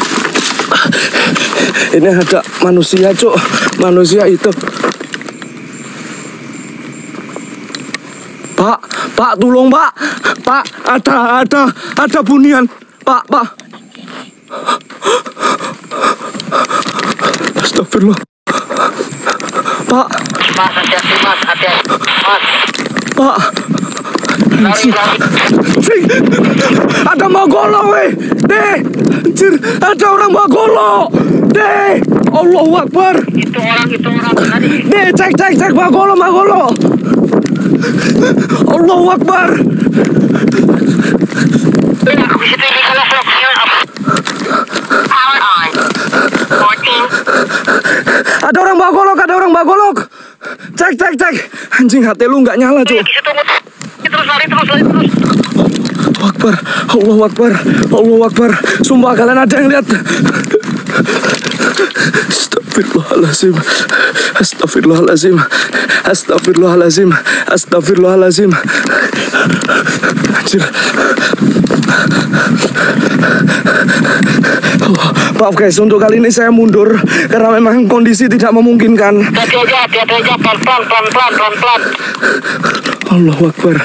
Ini ada manusia, cuk. Manusia itu. Pak, Pak, tolong, Pak. Pak, ada, ada, ada bunyian. Pak, Pak. Astagfirullah. Pak. Mas, hati-hati, mas, hati-hati. Mas. Pak. Lari, lari. Ada mau golok, weh. Deh. Anjir, ada orang mau golok. Deh. Allahu Akbar. Itu orang, itu orang. Tadi. Deh, cek, cek, cek. Mau golok, mau golok. Allahu Akbar. Aku situ ini kalau vlog. Power on. fourteen. Ada orang bawa golok, ada orang bawa golok. Cek, cek, cek. Anjing, H T lu nggak nyala, cuy. Di situ terus lari, terus lari, terus. Allahu Akbar, Allahu Akbar, Allahu Akbar. Sumpah kalian ada yang lihat. Astagfirullahaladzim. Astagfirullahaladzim. Astagfirullahaladzim. Astagfirullahaladzim. Anjir. Maaf guys, untuk kali ini saya mundur karena memang kondisi tidak memungkinkan. Hati aja, hati aja, pelan-pelan, pelan-pelan, pelan-pelan. Allahu Akbar.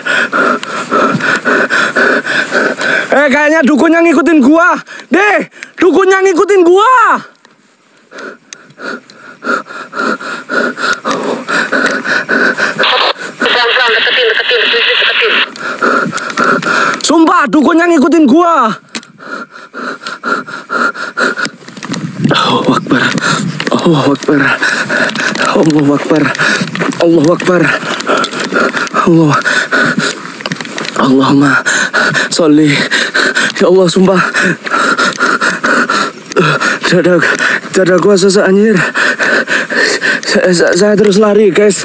Eh, kayaknya dukunnya ngikutin gua. Deh, dukunnya ngikutin gua. Pelan-pelan, deketin, deketin, deketin, deketin. Sumpah, dukunnya ngikutin gua. Allahu Akbar. Allahu Akbar. Allahu Akbar. Allahu Akbar. Allah. Allahumma sholli. Ya Allah, sumpah. Dada, dada gua sesak anjir. Saya, saya, saya terus lari, guys.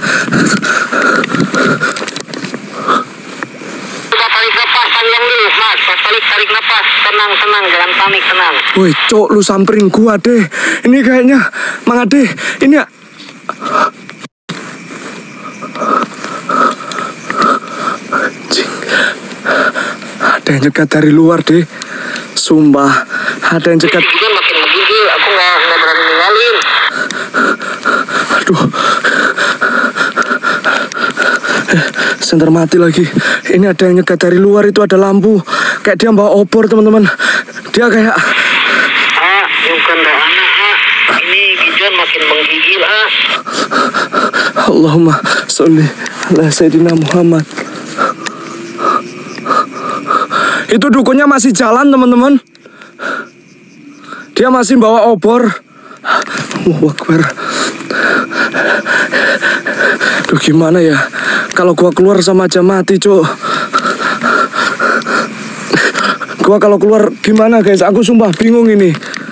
Tarik nafas panjang dulu, Mas. Tarik, tarik nafas. Tenang, tenang, jangan panik, tenang. Woi, cok, lu samperin gua deh. Ini kayaknya, Mang Ade, ini ya. Anjing. Ada yang cekat dari luar deh. Sumpah, ada yang cekat. Dia makin menggigil, aku nggak nggak berani ninggalin. Aduh. Eh, senter mati lagi. Ini ada yang nyegat dari luar, itu ada lampu. Kayak dia bawa obor, teman-teman. Dia kayak... Ah, bukan dah anak, ah. Ini Gijon makin menggigil, ah. Allahumma sholli ala Sayyidina Muhammad. Itu dukunnya masih jalan, teman-teman. Dia masih bawa obor. Allahu Akbar. Duh, gimana ya? Kalau gua keluar sama aja mati, cok. Gua kalau keluar gimana, guys? Aku sumpah bingung ini.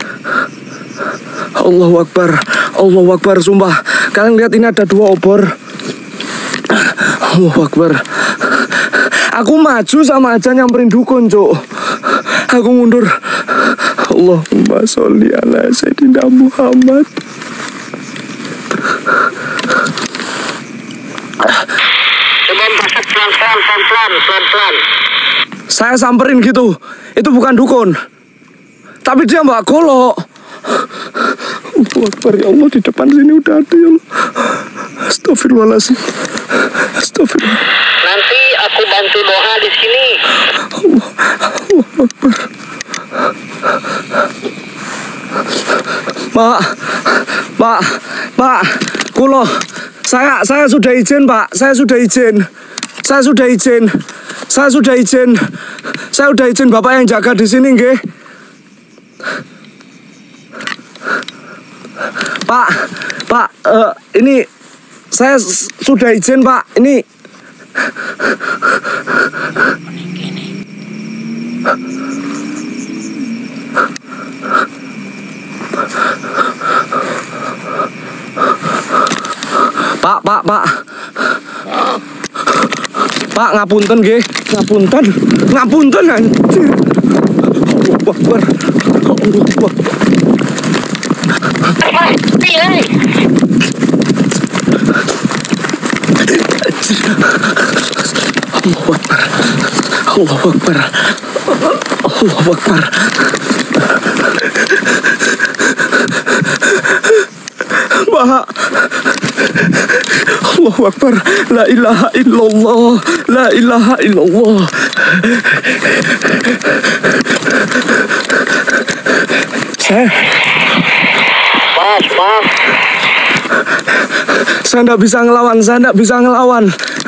Allahu Akbar. Allahu Akbar, sumpah. Kalian lihat, ini ada dua obor. Allahu Akbar. Aku maju sama aja nyamperin dukun, cok. Aku mundur. Allahumma sholli ala Sayyidina Muhammad. Coba masak pelan-pelan, pelan-pelan, pelan-pelan. Saya samperin gitu. Itu bukan dukun. Tapi dia mbak golok. Allahu Akbar, ya Allah, di depan sini udah ada, ya Allah. Astagfirullahaladzim. Astagfirullah. Nanti aku bantu doa di sini. Allah, Allahu Akbar. Pak, Pak, Pak, kulo, saya, saya sudah izin, Pak, saya sudah izin, saya sudah izin, saya sudah izin, saya sudah izin Bapak yang jaga di sini, nggih. Pak, Pak, uh, ini saya sudah izin, Pak, ini. Pak, Pak, Pak. Pak, ngapunten nggih, ngapunten. Ngapunten anjir. Allahu Akbar. Allahu Akbar. Allahu Akbar. Allahu Akbar. Allahu Akbar. Pak. Allahu Akbar. La ilaha illallah. La ilaha illallah. Saya Mas, mas. Saya tidak bisa ngelawan, saya tidak bisa ngelawan.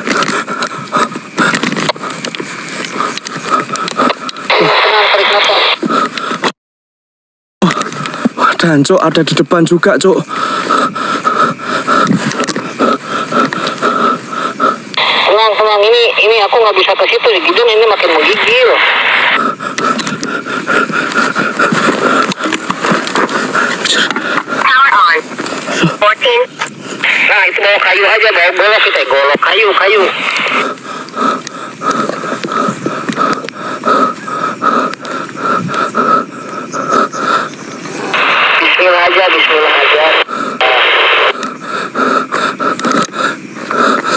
Tarik nafas. Wah, dan cok, ada di depan juga, cok. Tenang, tenang. Ini, ini aku nggak bisa ke situ. Gijon ini makin menggigil. Power on. fourteen. Nah, itu bawa kayu aja, bawa golok kita, golok kayu, kayu. Bismillah aja, Bismillah aja.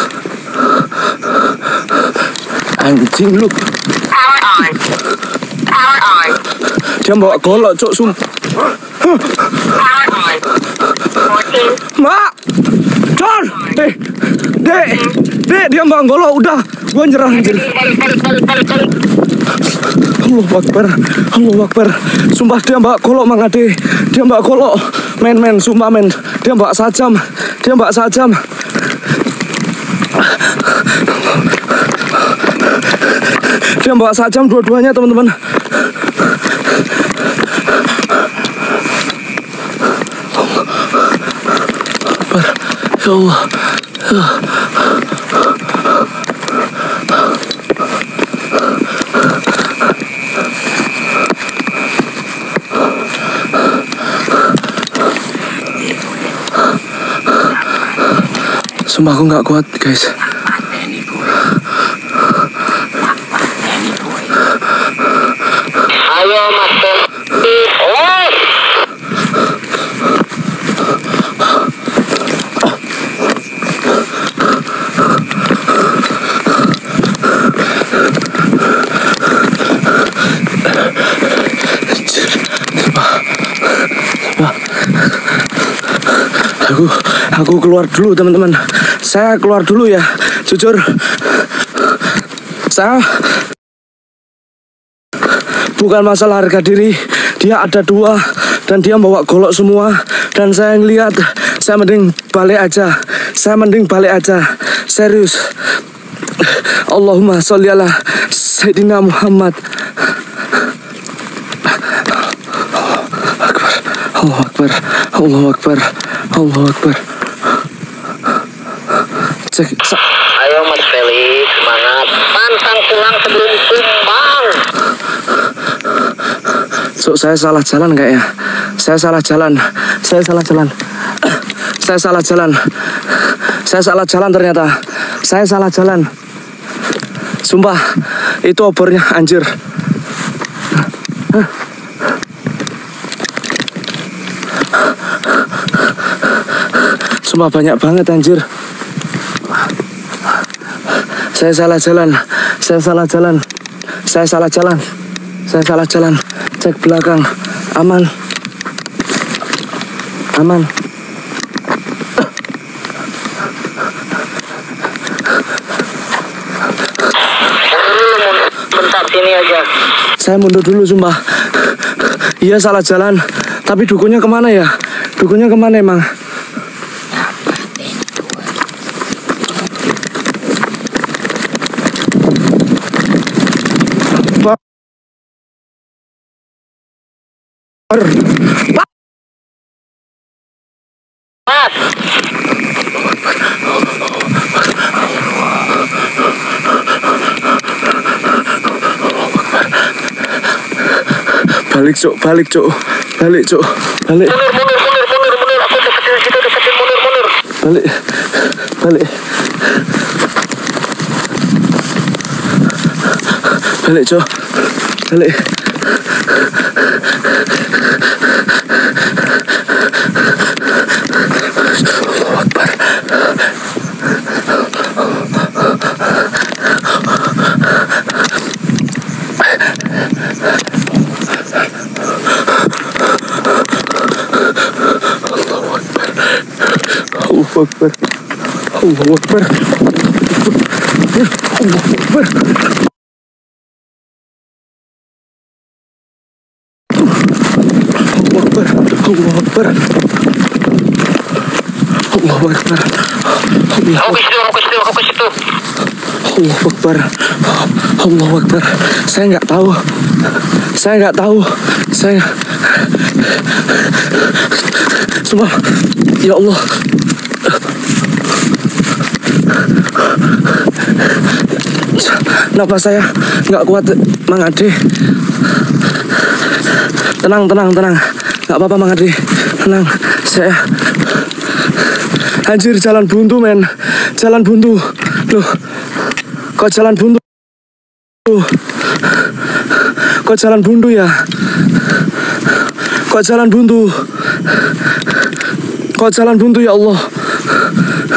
Anjing lu. Power on. Power on. Dia bawa golok, cuk, sum. Power on. fourteen. Mak! John! Eh, Dek! Dek, dia bawa golok, udah. Gua nyerah, anjir. Balik, balik, balik, balik, balik. Allahu Akbar, Allahu Akbar. Sumpah dia mbak golok Mang Ade. Dia mbak golok. Men men, sumpah men. Dia mbak sajam. Dia mbak sajam. Dia mbak sajam dua-duanya teman-teman. Akbar. Ya Allah. Ya. Sumpah aku nggak kuat guys. Ayo Mas Feli. Oh. Aku, aku keluar dulu teman-teman. Saya keluar dulu ya. Jujur, saya bukan masalah harga diri. Dia ada dua dan dia bawa golok semua. Dan saya ngeliat, saya mending balik aja. Saya mending balik aja. Serius. Allahumma sholli ala Sayyidina Muhammad. Allahu Akbar, Allahu Akbar, Allahu Akbar. Cek, sa- Ayo Mas Feli, semangat. Pantang pulang sebelum tumbang. So, saya salah jalan kayaknya. Saya salah jalan. Saya salah jalan. Saya salah jalan. Saya salah jalan ternyata. Saya salah jalan. Sumpah, itu obornya anjir. Sumpah banyak banget anjir. Saya salah jalan. Saya salah jalan. Saya salah jalan. Saya salah jalan. Cek belakang. Aman. Aman. Bentar sini aja. Saya mundur dulu sumpah. Iya salah jalan. Tapi dukunnya kemana ya? Dukunnya kemana emang? Mas. Balik cuk, balik cuk, balik cuk, balik. Mundur, mundur, mundur, mundur, mundur. Aku deketin situ, deketin, mundur, mundur. Balik, balik, balik cuk, balik. Allahu Akbar. Allahu Akbar. Allahu Akbar. Allahu Akbar. Allahu Akbar. Allahu Akbar. Allahu Akbar. Aku ke situ, aku ke situ, aku ke situ. Allahu Akbar. Allahu Akbar. Saya nggak tahu. Saya nggak tahu. Saya Sumpah. Ya Allah. Kenapa saya nggak kuat, Mang Ade? Tenang, tenang, tenang. Nggak apa-apa, Mang Ade. Tenang. Saya anjir, jalan buntu men. Jalan buntu. Loh, kok jalan buntu? Kok jalan buntu ya? Kok jalan buntu? Kok jalan buntu ya Allah?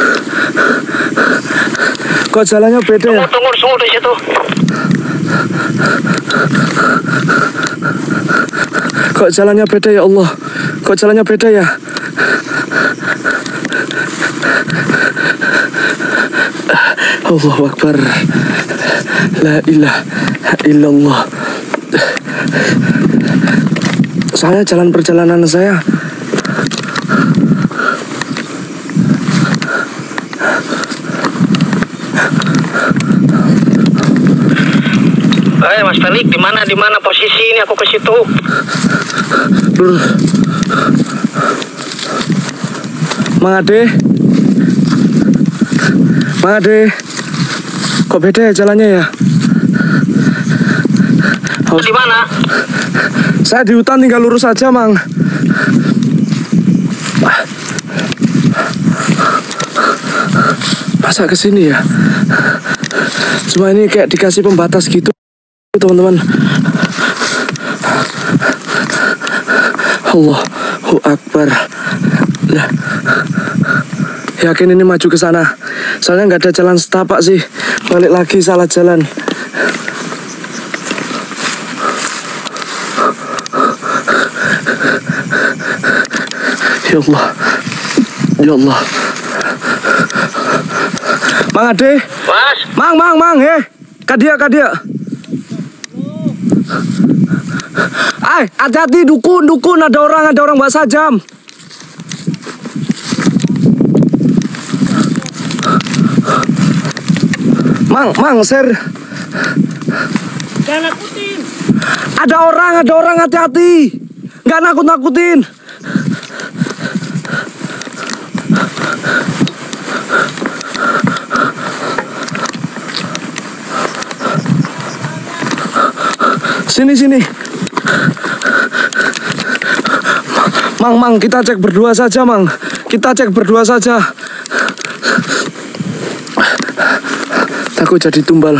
Kok jalannya beda ya? Tunggu, tunggu, tunggu di situ. Kok jalannya beda ya Allah? Kok jalannya beda ya? Allahu Akbar. La ilaha illallah. Saya jalan perjalanan saya. Eh Mas Felix, di mana di mana posisi ini aku ke situ? Lur. Mang Ade. Mang Ade. Kok beda ya jalannya ya? Di mana? Saya di hutan, tinggal lurus aja, Mang. Masa kesini ya? Cuma ini kayak dikasih pembatas gitu, teman-teman. Allahu Akbar. Lah. Yakin ini maju ke sana. Soalnya nggak ada jalan setapak sih. Balik lagi salah jalan. Ya Allah. Ya Allah. Mang Ade. Mas. Mang, mang, mang, he. Kadia, kadia. Ay, hati-hati, dukun, dukun. Ada orang, ada orang bawa sajam. Mang, mang, ser. Jangan nakutin. Ada orang, ada orang, hati-hati. Nggak nakut-nakutin. Sini, sini. Mang, mang, kita cek berdua saja, Mang. Kita cek berdua saja. Takut jadi tumbal.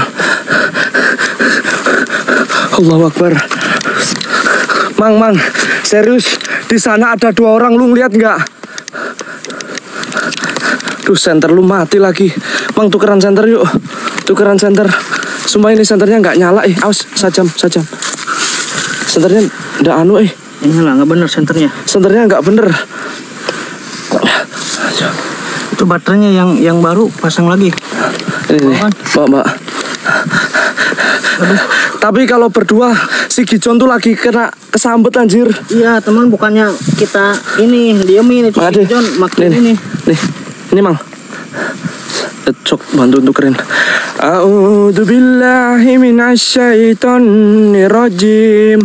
Allahu Akbar. Mang, mang, serius. Di sana ada dua orang, lu ngeliat nggak? Tuh, senter lu mati lagi. Mang, tukeran senter yuk. Tukeran senter. Sumpah ini senternya nggak nyala, eh. Awas, sajam, sajam. Senternya nggak anu, eh. Ini lah, nggak bener senternya. Senternya nggak bener. Itu baterainya yang yang baru pasang lagi. Ini nih, mbak, mbak. Tapi kalau berdua, si Gijon tuh lagi kena kesambet anjir. Iya teman, bukannya kita ini diemin itu si John makin nih, ini. Nih, ini Mang. Cok, bantu untuk keren. A'udzu billahi minasyaitonir rajim.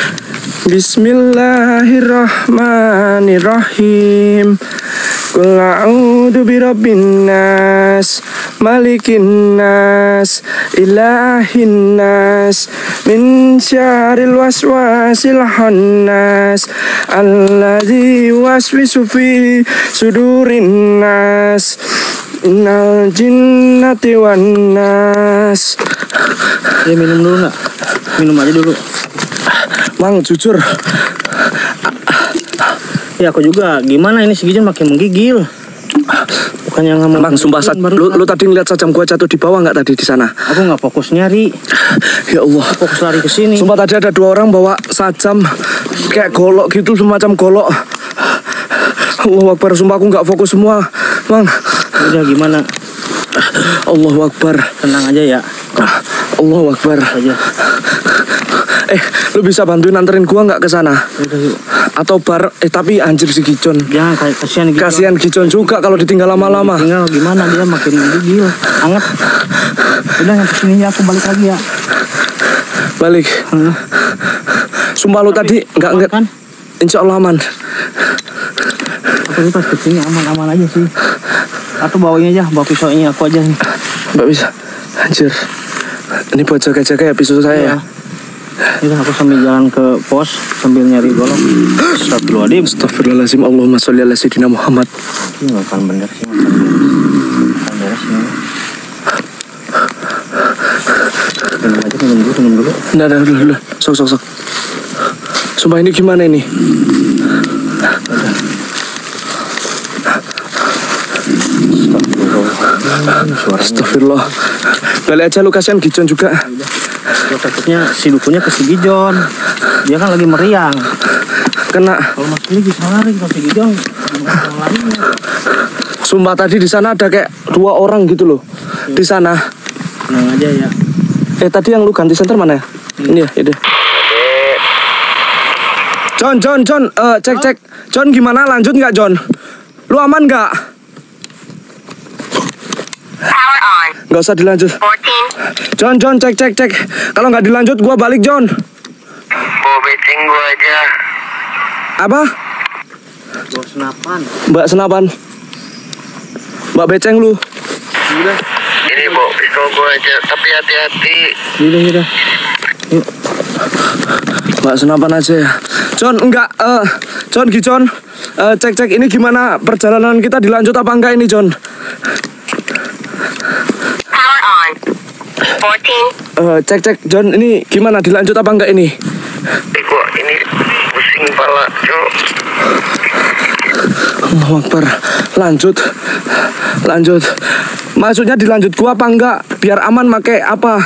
Bismillahirrahmanirrahim. Qul a'udzu birabbin nas, malikin nas, ilahin nas, min syarril waswasil khannas, alladzi waswisu fi sudurin nas, innal jinnati wan nas. Ya minum dulu nggak? Minum aja dulu. Mang, jujur. Ya aku juga. Gimana ini si Gijon makin menggigil. Bukannya nggak mau. Mang, sumpah sat, lu, lu tadi ngeliat sajam gua jatuh di bawah nggak tadi di sana? Aku nggak fokus nyari. Ya Allah. Aku fokus lari ke sini. Sumpah tadi ada dua orang bawa sajam kayak golok gitu, semacam golok. Allahu Akbar, sumpah aku nggak fokus semua, Mang. Udah gimana? Allahu Akbar. Tenang aja ya. Allahu Akbar. Aja. Eh, lu bisa bantuin anterin gua nggak ke sana? Udah yuk. Atau bar? Eh tapi anjir si Gijon. Jangan, kayak kasihan Gijon. Kasihan Gijon juga kalau ditinggal lama-lama. Tinggal gimana dia makin menggigil. Anget. Udah yang kesini aku balik lagi ya. Balik. Hmm. Sumpah lu tadi nggak nggak. Kan? Insya Allah aman. Aku pas kesini aman-aman aja sih. Atau bawanya aja, bawa pisaunya aku aja nih. Nggak bisa. Anjir. Ini buat jaga-jaga ya pisau saya ya. Ini aku sambil jalan ke pos sambil nyari golok. Astagfirullahaladzim. Astagfirullahaladzim. Allahumma sholli ala sayyidina Muhammad. Ini nggak akan bener sih. Akan beres sih. Minum aja, minum dulu, minum dulu. Nah, nah, dulu, dulu. Sok, sok, sok. Sumpah ini gimana ini? Astagfirullah. Astagfirullah. Balik aja lu, kasihan Gijon juga. Gua takutnya si dukunya ke si Gijon. Dia kan lagi meriang. Kena. Kalau Mas Billy bisa lari, kalau si Gijon larinya. Sumpah tadi di sana ada kayak dua orang gitu loh. Di sana. Tenang aja ya. Eh tadi yang lu ganti senter mana ya? Ini ya, ini. John, John, John, eh, cek, cek. John gimana? Lanjut nggak, John? Lu aman nggak? Power on. Nggak usah dilanjut. fourteen. John, John, cek, cek, cek. Kalau nggak dilanjut, gua balik, John. Bawa beceng gua aja. Apa? Gua senapan. Mbak senapan. Mbak beceng lu. Udah. Ini bawa pistol gua aja, tapi hati-hati. Udah, udah. Yuk. Mbak senapan aja ya. John, enggak. Eh, John, Gijon. Eh, cek, cek. Ini gimana perjalanan kita dilanjut apa enggak ini, John? Power on. fourteen. Eh, cek, cek. John, ini gimana dilanjut apa enggak ini? Eh, gua ini pusing kepala, cok. Allahu Akbar. Lanjut. Lanjut. Maksudnya dilanjut gua apa enggak? Biar aman make apa?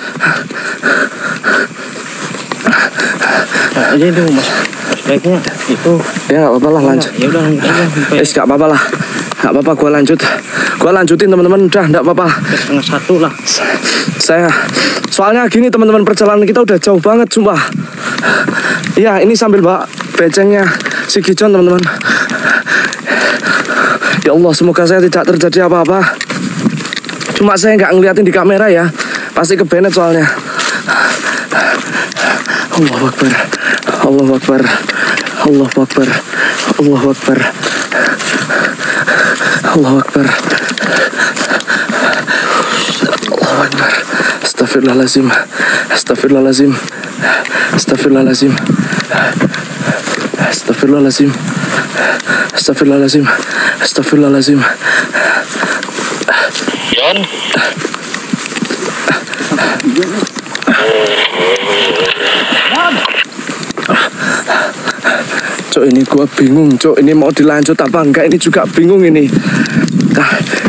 Nah, aja itu Mas. Baiknya itu. Ya nggak apa-apa lah lanjut. Ya udah lanjut aja sampai Eh, nggak apa-apa lah. Nggak apa-apa gua lanjut. Gua lanjutin teman-teman. Udah nggak apa-apa. setengah satu lah. Saya soalnya gini teman-teman, perjalanan kita udah jauh banget sumpah. Iya, ini sambil bawa becengnya si Gijon teman-teman. Ya Allah, semoga saya tidak terjadi apa-apa. Cuma saya nggak ngeliatin di kamera ya, pasti kebenet soalnya. Allahu Akbar, Allahu Akbar, Allahu Akbar, Allahu Akbar, Allahu Akbar, Allahu Akbar. Astagfirullahaladzim, Astagfirullahaladzim, Astagfirullahaladzim, Astagfirullahaladzim, Astagfirullahaladzim, Astagfirullahaladzim. Yon. Cok, ini gua bingung, Cok. Ini mau dilanjut apa enggak? Ini juga bingung ini. Nah,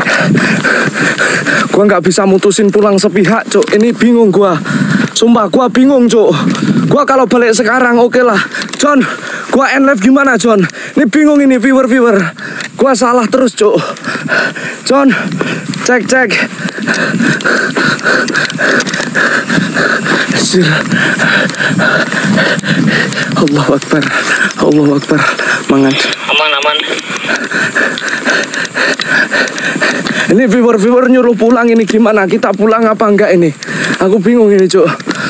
gua nggak bisa mutusin pulang sepihak, Cok. Ini bingung gua. Sumpah, gua bingung, Cok. Gua kalau balik sekarang oke lah. John, gua end live gimana, John? Ini bingung ini viewer-viewer. Gua salah terus, Cok. John, cek cek. Allahu Akbar, Allahu Akbar. Mangat. Aman, aman. Ini viewer-viewer nyuruh pulang, ini gimana? Kita pulang apa enggak ini? Aku bingung ini, Cok.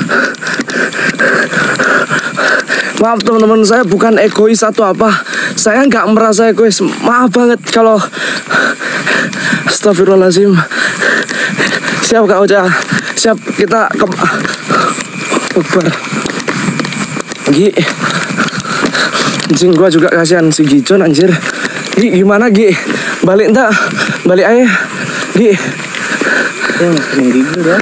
Maaf teman-teman, saya bukan egois atau apa. Saya nggak merasa egois. Maaf banget kalau. Astagfirullahaladzim. Siap Kak Ocha. Siap, kita ke Akbar. Gi. Anjing, gua juga kasihan si Gijon anjir. Gi, gimana Gi? Balik enggak? Balik aja. Gi. Ya makin gigil ya.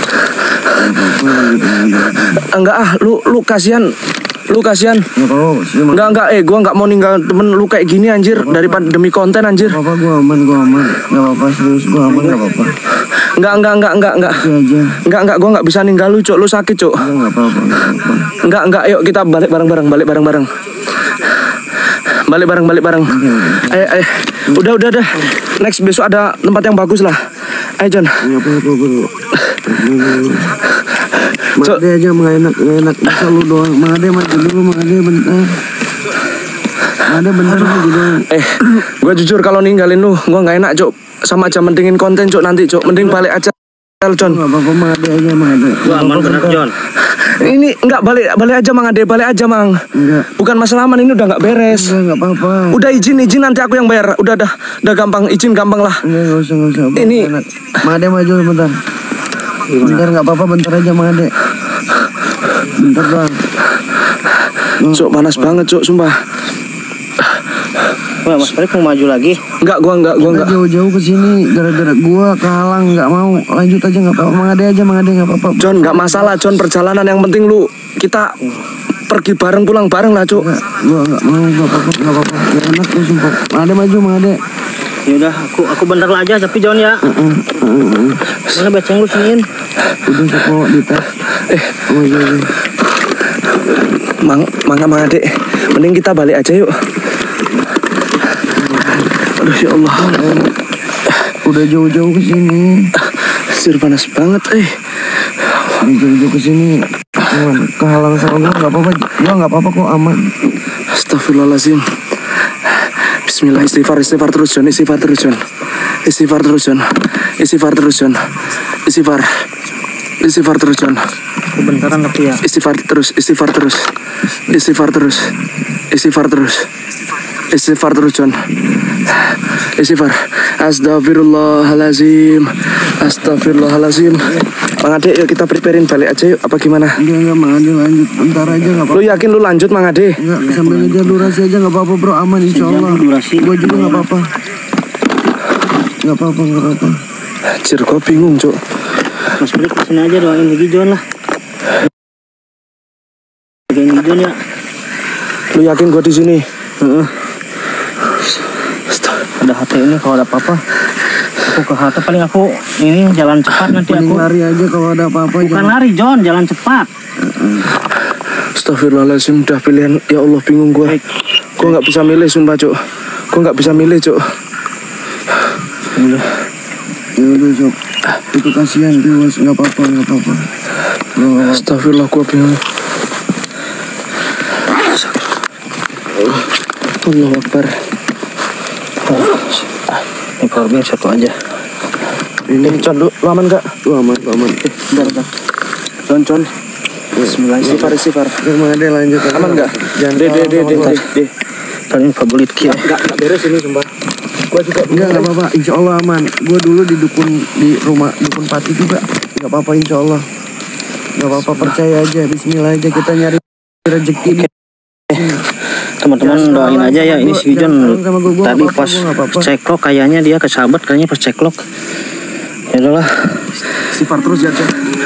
Enggak ah, lu lu kasihan. Lu kasihan. Enggak enggak eh gua enggak mau ninggal temen lu kayak gini anjir, daripada demi konten anjir. Apa gua aman, gua aman. Enggak apa-apa, serius gua aman, enggak apa-apa. Enggak enggak enggak enggak enggak. aja. Enggak enggak gua enggak bisa ninggal lu, Cok. Lu sakit, Cok. Enggak apa-apa, enggak apa-apa. Enggak enggak, yuk kita balik bareng-bareng, balik bareng-bareng. Balik bareng, balik bareng. Ayo ayo. Udah udah udah. Next besok ada tempat yang bagus lah. Ayo, John. Enggak apa-apa, bro. Made aja enggak enak, enggak enak. Masa lu doang. Made maju dulu, Made bentar. Made bentar maju doang. Eh, gua jujur kalau ninggalin lu, gua nggak enak, Cok. Sama aja mendingin konten, Cok, nanti, Cok. Mending balik aja, John. Enggak apa-apa, Made aja, Made. Gua aman benar, John. Ini enggak, balik balik aja Mang Ade, balik aja Mang. Enggak. Bukan masalah aman, ini udah nggak beres. Enggak, enggak apa-apa. Udah izin izin nanti aku yang bayar. Udah dah, udah gampang, izin gampang lah. Enggak, enggak usah, enggak usah. Ini- enak. Made maju bentar. Bentar enggak apa-apa, bentar aja, Made. Bentar doang. Cok, panas banget, Cok, sumpah. Wah, Mas Farid mau maju lagi. Enggak, gua enggak, gua Kita enggak. jauh-jauh ke sini gara-gara gua kalang, nggak mau lanjut aja, nggak apa-apa. Mangade aja, Mangade nggak apa-apa. John, nggak masalah, John, perjalanan yang penting lu kita pergi bareng pulang bareng lah, Cok. Nggak, gua nggak mau, nggak apa-apa, nggak apa-apa. Nggak enak, gua sumpah. Mangade maju, Mangade. Ya udah, aku aku bentar lah aja tapi John ya. Heeh, heeh. Mana beceng lu siniin? Udah sok di tas. Eh, Oh iya. iya. mang, mangga mang adek. Mending kita balik aja yuk. Aduh ya Allah. Udah jauh-jauh ke sini. Pasir panas banget, eh. Udah jauh-jauh ke sini. Cuman kehalang sama gua enggak apa-apa. Gua enggak apa-apa kok, aman. Astagfirullahaladzim. Bismillah, istighfar, istighfar terus John, istighfar terus John. Istighfar terus John. Istighfar terus John. Istighfar. Istighfar terus John. Aku bentaran tapi ya. Istighfar terus, istighfar terus. Istighfar terus. Istighfar terus. Istighfar terus John. Istighfar. Astagfirullahaladzim. Astagfirullahaladzim. Mang Ade, yuk kita preparein balik aja yuk. Apa gimana? Enggak, enggak, Mang Ade lanjut. Bentar aja enggak Lu apa-apa. yakin lu lanjut Mang Ade? Enggak, sambil ngejar durasi aja enggak apa-apa, Bro. Aman insyaallah. Sejam durasi. Gua juga enggak apa-apa. Enggak apa-apa, enggak apa-apa. Anjir, gua bingung Cuk. Mas Bro kesini aja doain lagi John lah. Doain lagi John ya. Lu yakin gua di sini? Heeh. Ada H T ini kalau ada apa-apa. Aku ke H T paling aku ini jalan cepat nanti Mending aku. lari aja kalau ada apa-apa. Bukan jangan- lari John, jalan cepat. Astagfirullahaladzim, udah pilihan. Ya Allah, bingung gua. Gua nggak bisa milih sumpah Cuk. Gua nggak bisa milih Cuk. Udah. Ya udah, Sob. Itu kasihan tuh, Mas. Enggak apa-apa, enggak apa-apa. Bro, enggak apa-apa. Astagfirullah, gua bingung. Allahu Akbar. Ini powerbank satu aja. Ini Con, lu, lu aman gak? Tuh aman, tuh aman. Eh, bentar, bentar. Con, Con. Bismillah, istighfar, istighfar. Ya, Mang Ade lanjut. Aman gak? Jangan Deh, deh, deh, deh, salah, deh, deh. Kalian favorit kia. Gak, gak beres ini sumpah. Gua juga Enggak, enggak apa-apa. Insya Allah aman. Gue dulu di dukun di rumah dukun Pati juga. Enggak apa-apa, insya Allah. Enggak apa-apa, percaya aja. Bismillah aja kita nyari rezeki. Teman-teman doain aja ya ini si John Sama gua, gua tadi nggak apa-apa, pas gua nggak apa-apa. ceklok kayaknya dia kesahabat kayaknya pas ceklok. Ya udahlah. istighfar terus ya, Con.